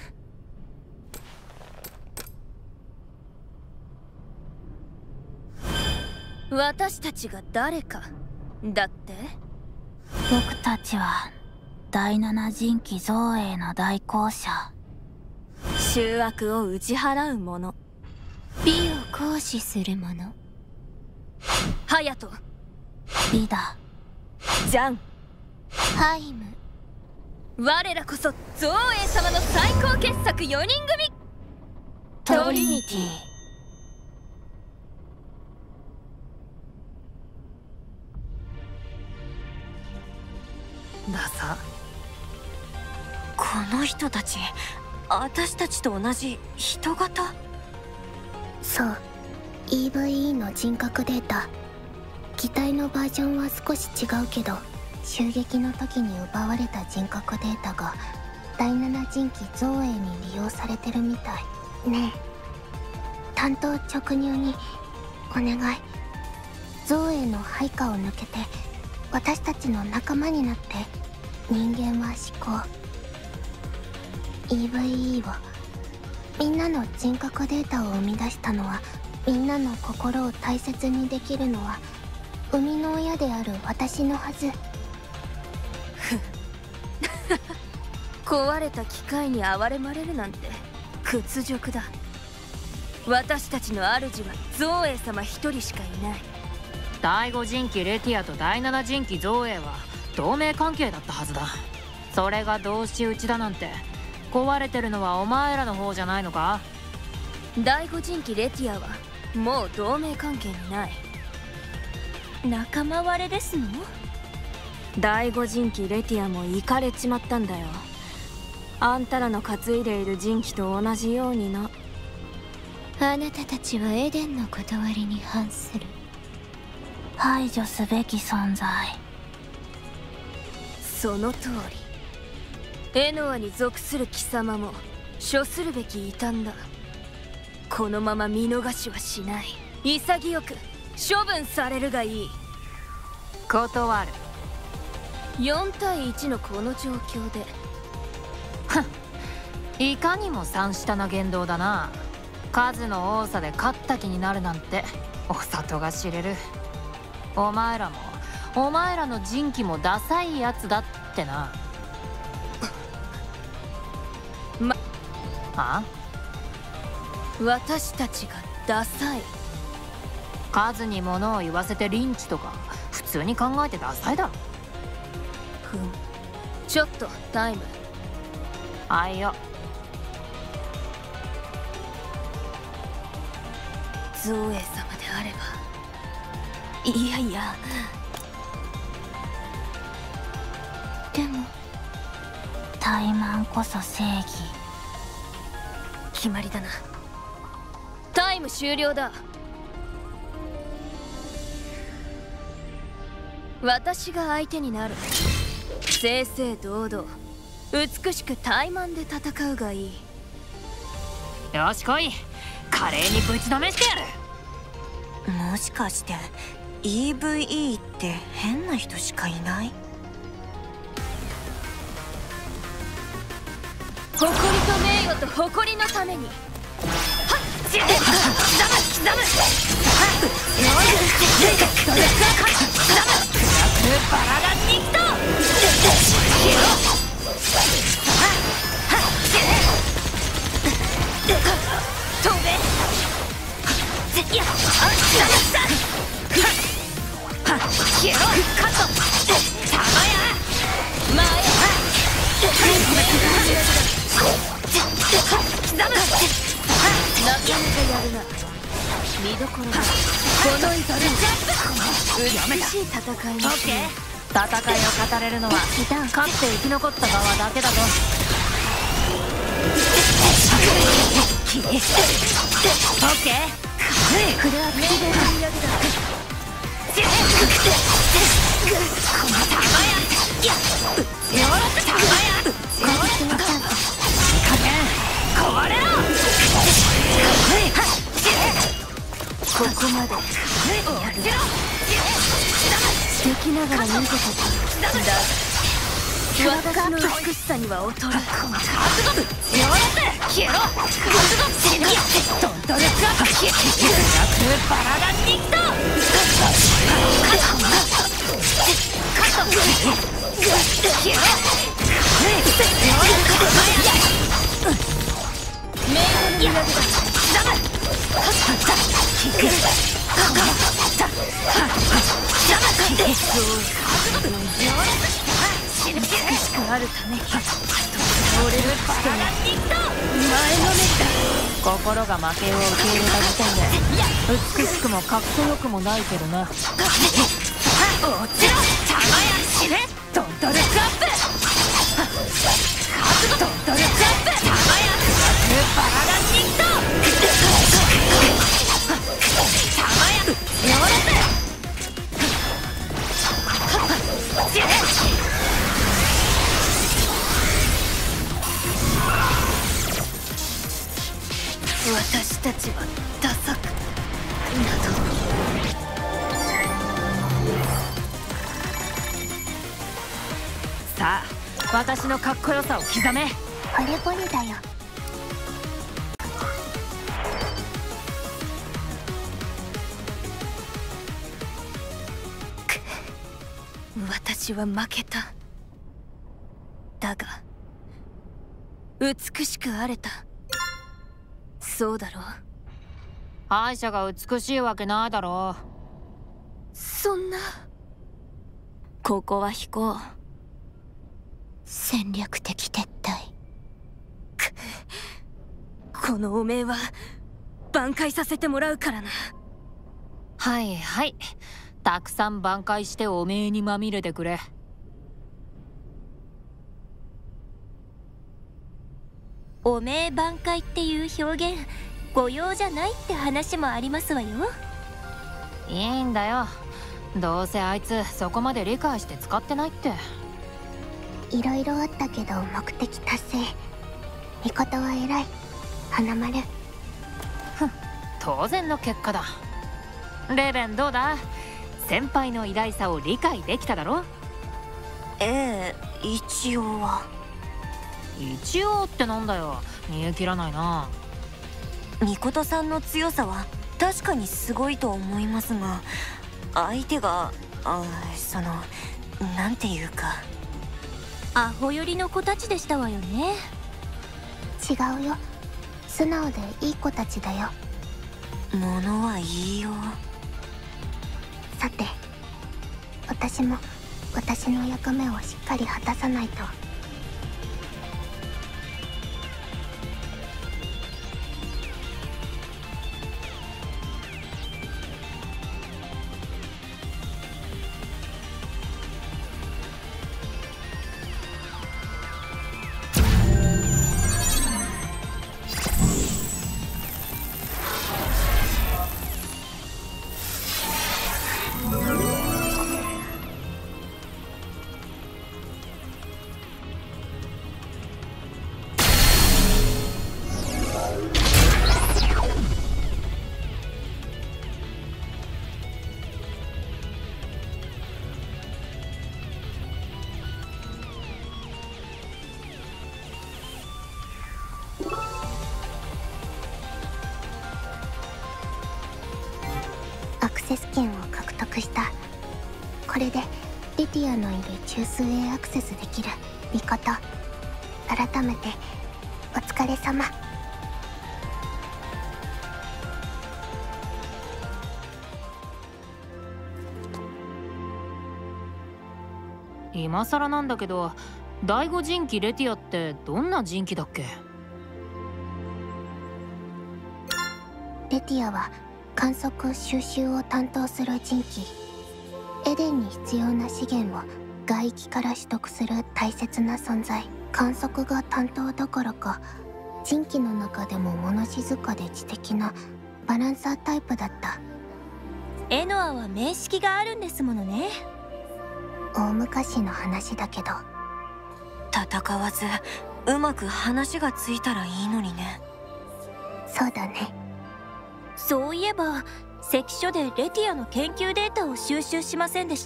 私たちが誰かだって？ 僕たちは第七人気造営の代行者。 醜悪を打ち払う者、美を行使する者。ハヤト、 リダ、 ジャン、 ハイム。 我らこそ造営様の最高傑作4人組。 トリニティ。 ダサ。 この人たち私たちと同じ人型？ そう、 EVE の人格データ。機体のバージョンは少し違うけど、襲撃の時に奪われた人格データが第7人機造影に利用されてるみたいね。え担当直入にお願い。造影の配下を抜けて私たちの仲間になって。人間は思考 EVE を、みんなの人格データを生み出したのは、みんなの心を大切にできるのは生みの親である私のはず。 壊れた機械に哀れまれるなんて屈辱だ。私たちの主は造影様一人しかいない。 第5人機レティアと第7人機造影は同盟関係だったはずだ。それが同士討ちだなんて。壊れてるのはお前らの方じゃないのか？ 第5人機レティアはもう同盟関係にない。 仲間割れですの？ 第5人機レティアもイカれちまったんだよ。あんたらの担いでいる人機と同じようにな。 あなたたちはエデンの断りに反する排除すべき存在。 その通り。エノアに属する貴様も処するべき異端だ。このまま見逃しはしない。潔く処分されるがいい。 断る。 4対1のこの状況で。 いかにも三下な言動だな。数の多さで勝った気になるなんてお里が知れる。お前らもお前らの人機もダサいやつだってな。あ？ 私たちがダサい？ 数に物を言わせてリンチとか普通に考えてダサいだろ。 ちょっとタイム。 あいよ。 造影様であれば。いやいや、 でも怠慢こそ正義。 決まりだな。タイム終了だ。私が相手になる。正々堂々美しく怠慢で戦うがいい。 よし来い。華麗にぶちのめしてやる。 もしかして EVE って変な人しかいない？ 誇りと名誉と誇りのために。はっ刻む刻む。バラダンニクト。飛べ。いや、消えろ。カット。たまや。前。刻む。なかなかやるな。見どころだ。この怒り。美しい戦いに。 オッケー。戦いを語れるのは勝って生き残った側だけだぞ。オッケー。 これは口で追い上げだ。この玉や。いや、よろく玉や。攻撃のチャンス。いい加減壊れろ。ここまでやる。素敵ながら見てた。だが私の美しさには劣る。覚悟。よろく消えろ。覚悟。いや、ドントルクアップ。バラダンニクト。カット。消えろ。メイドの裏切美しくあるために俺のバラダンニクト。前のめりだ。 心が負けを受け入れた時点で美しくもかっこよくもないけどな。 落ちろ。玉や死ね。ドントルドルジャンプ、ドドルジャンプ、玉やバラダンニット、玉やヨーロッ私たちはダサくなど。 さあ私のかっこよさを刻め。 惚れ惚れだよ。 私は負けた。だが美しくあれた。そうだろう。 敗者が美しいわけないだろう。 そんな。ここは引こう。戦略的撤退。このおめえは挽回させてもらうからな。 はいはい、たくさん挽回しておめえにまみれてくれ。 おめえ挽回っていう表現誤用じゃないって話もありますわよ。 いいんだよ、どうせあいつそこまで理解して使ってないって。 いろいろあったけど目的達成。味方は偉い、花丸。 ふん、当然の結果だ。レベンどうだ、先輩の偉大さを理解できただろ。 ええ、一応は。 一応ってなんだよ、煮え切らないな。 ミコトさんの強さは確かにすごいと思いますが、相手がなんていうか、 アホ寄りの子たちでしたわよね。 違うよ、素直でいい子たちだよ。 物はいいよ。 さて、私も私の役目をしっかり果たさないと。アクセス権を獲得した。これでリティアのいる中枢へアクセスできる。ミコト、改めてお疲れ様。 今更なんだけど、第五陣騎レティアってどんな陣騎だっけ？ レティアは観測収集を担当する陣騎。エデンに必要な資源を外域から取得する大切な存在。観測が担当どころか、陣騎の中でも物静かで知的なバランサータイプだった。 エノアは面識があるんですものね。 大昔の話だけど。 戦わずうまく話がついたらいいのにね。 そうだね。 そういえば関所でレティアの研究データを収集しませんでした？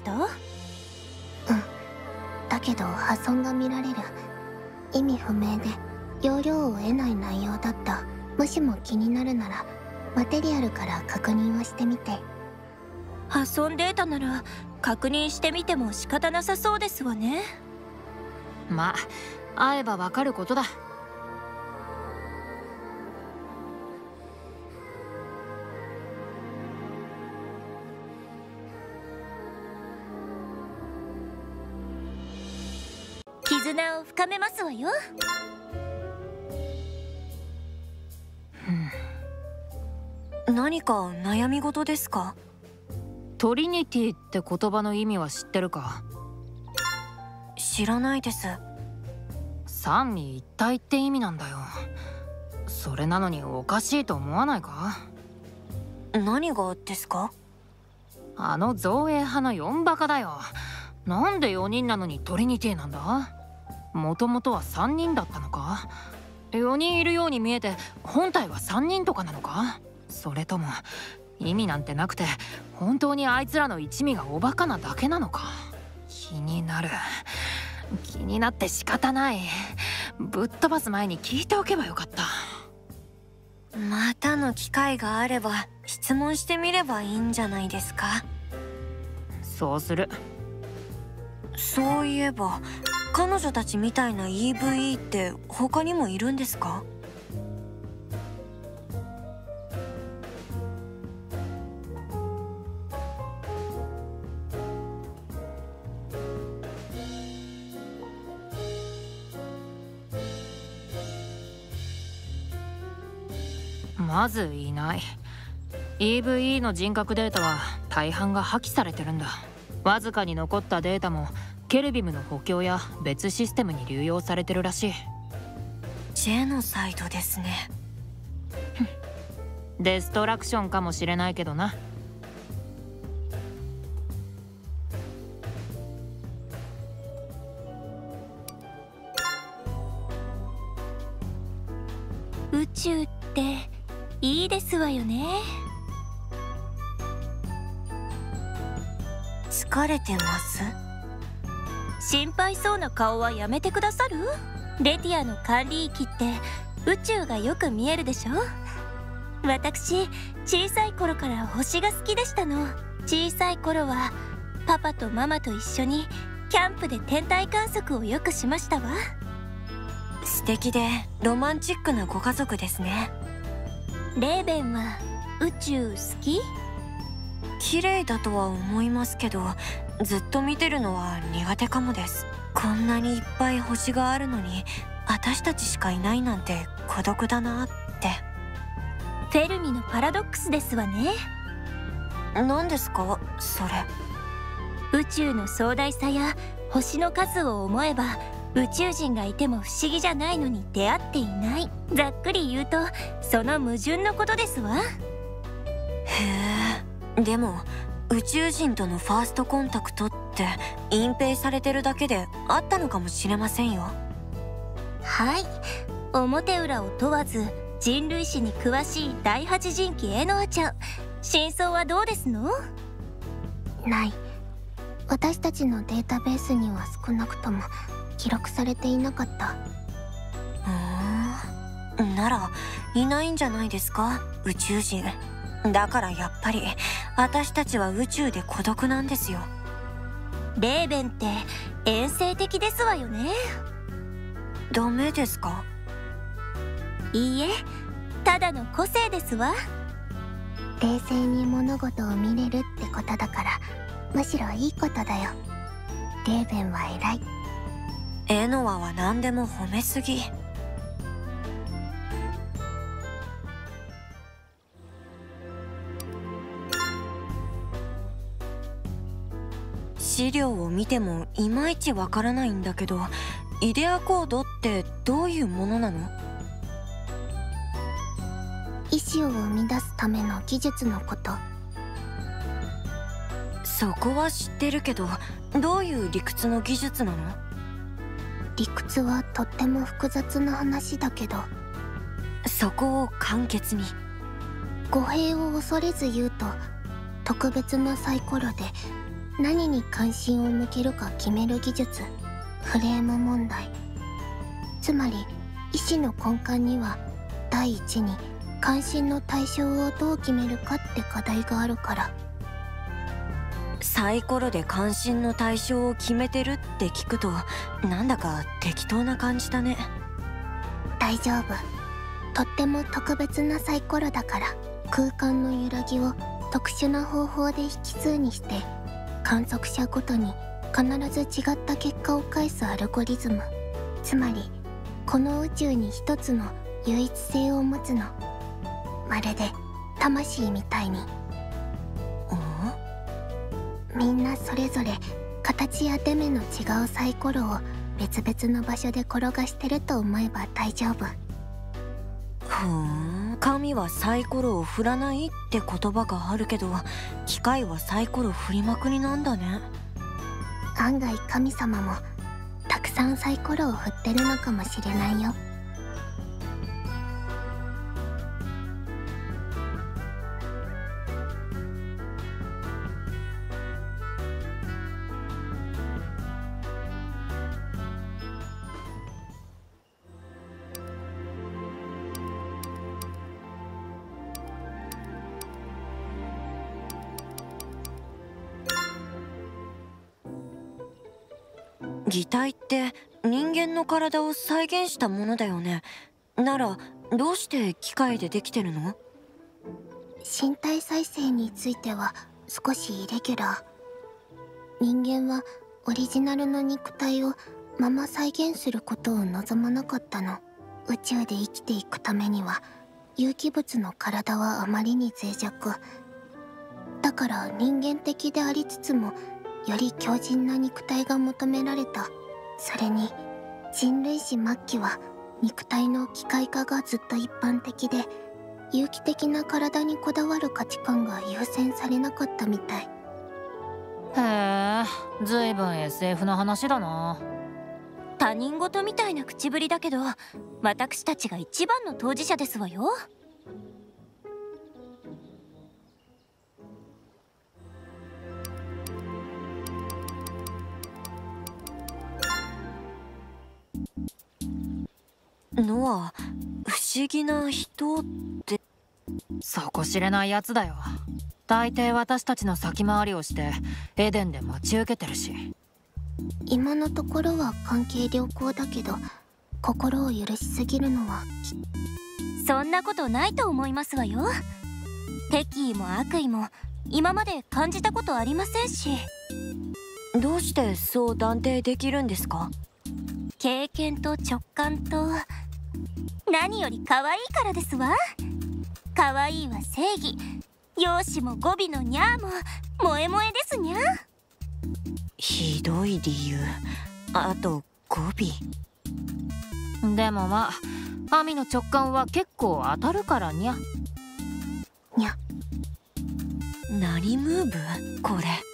だけど破損が見られる。意味不明で要領を得ない内容だった。もしも気になるならマテリアルから確認をしてみて。 破損データなら確認してみても仕方なさそうですわね。 まあ会えばわかることだ。 絆を深めますわよ。 何か悩み事ですか？ トリニティって言葉の意味は知ってるか？ 知らないです。 三位一体って意味なんだよ。それなのにおかしいと思わないか？ 何がですか？ あの造営派の4バカだよ。なんで4人なのにトリニティなんだ？もともとは3人だったのか？4人いるように見えて本体は3人とかなのか？それとも意味なんてなくて本当にあいつらの一味がおバカなだけなのか？気になる。気になって仕方ない。ぶっ飛ばす前に聞いておけばよかった。 またの機会があれば質問してみればいいんじゃないですか？ そうする。 そういえば彼女たちみたいな EVE って他にもいるんですか？ まずいない。 EVE の人格データは大半が破棄されてるんだ。わずかに残ったデータもケルビムの補強や別システムに流用されてるらしい。 ジェノサイドですね。 デストラクションかもしれないけどな。 宇宙っていいですわよね。 疲れてます？ 心配そうな顔はやめてくださる？レティアの管理域って宇宙がよく見えるでしょ。私小さい頃から星が好きでしたの。小さい頃はパパとママと一緒にキャンプで天体観測をよくしましたわ。 素敵でロマンチックなご家族ですね。 レーベンは宇宙好き？ 綺麗だとは思いますけどずっと見てるのは苦手かもです。こんなにいっぱい星があるのに私たちしかいないなんて孤独だなって。 フェルミのパラドックスですわね。 何ですかそれ？ 宇宙の壮大さや星の数を思えば宇宙人がいても不思議じゃないのに出会っていない。ざっくり言うとその矛盾のことですわ。 へえ。でも宇宙人とのファーストコンタクトって隠蔽されてるだけであったのかもしれませんよ。 はい、表裏を問わず人類史に詳しい第八人機エノアちゃん、真相はどうですの？ ない。私たちのデータベースには少なくとも記録されていなかった。 ならいないんじゃないですか宇宙人。だからやっぱり私たちは宇宙で孤独なんですよ。 レーベンって遠征的ですわよね。 ダメですか？ いいえ、ただの個性ですわ。 冷静に物事を見れるってことだからむしろいいことだよ。レーベンは偉い。 エノアは何でも褒めすぎ。資料を見てもいまいちわからないんだけど、イデアコードってどういうものなの？ 意志を生み出すための技術のこと。 そこは知ってるけど、どういう理屈の技術なの？ 理屈はとっても複雑な話だけど、 そこを簡潔に。 語弊を恐れず言うと、特別なサイコロで何に関心を向けるか決める技術、フレーム問題。つまり意志の根幹には第一に関心の対象をどう決めるかって課題があるから。 サイコロで関心の対象を決めてるって聞くとなんだか適当な感じだね。 大丈夫。とっても特別なサイコロだから、空間の揺らぎを特殊な方法で引数にして観測者ごとに必ず違った結果を返すアルゴリズム。つまりこの宇宙に一つの唯一性を持つの。まるで魂みたいに。みんなそれぞれ形や出目の違うサイコロを別々の場所で転がしてると思えば大丈夫。 ふん、神はサイコロを振らないって言葉があるけど、機械はサイコロ振りまくりなんだね。 案外神様もたくさんサイコロを振ってるのかもしれないよ。 擬態って人間の体を再現したものだよね。ならどうして機械でできてるの？ 身体再生については少しイレギュラー。人間はオリジナルの肉体をまま再現することを望まなかったの。宇宙で生きていくためには有機物の体はあまりに脆弱だから、人間的でありつつもより強靭な肉体が求められた。それに人類史末期は肉体の機械化がずっと一般的で、有機的な体にこだわる価値観が優先されなかったみたい。 へえ、ずいぶん SF の話だな。 他人事みたいな口ぶりだけど、私たちが一番の当事者ですわよ。 ノア、不思議な人って。 底知れないやつだよ。大抵私たちの先回りをしてエデンで待ち受けてるし。 今のところは関係良好だけど、心を許しすぎるのはそんなことないと思いますわよ。敵意も悪意も今まで感じたことありませんし。 どうしてそう断定できるんですか？ 経験と直感と、何より可愛いからですわ。可愛いは正義、容姿も語尾のニャーも萌え萌えですにゃ。 ひどい理由、あと語尾。 でもまあ、アミの直感は結構当たるからにゃ。 にゃ。 何ムーブこれ？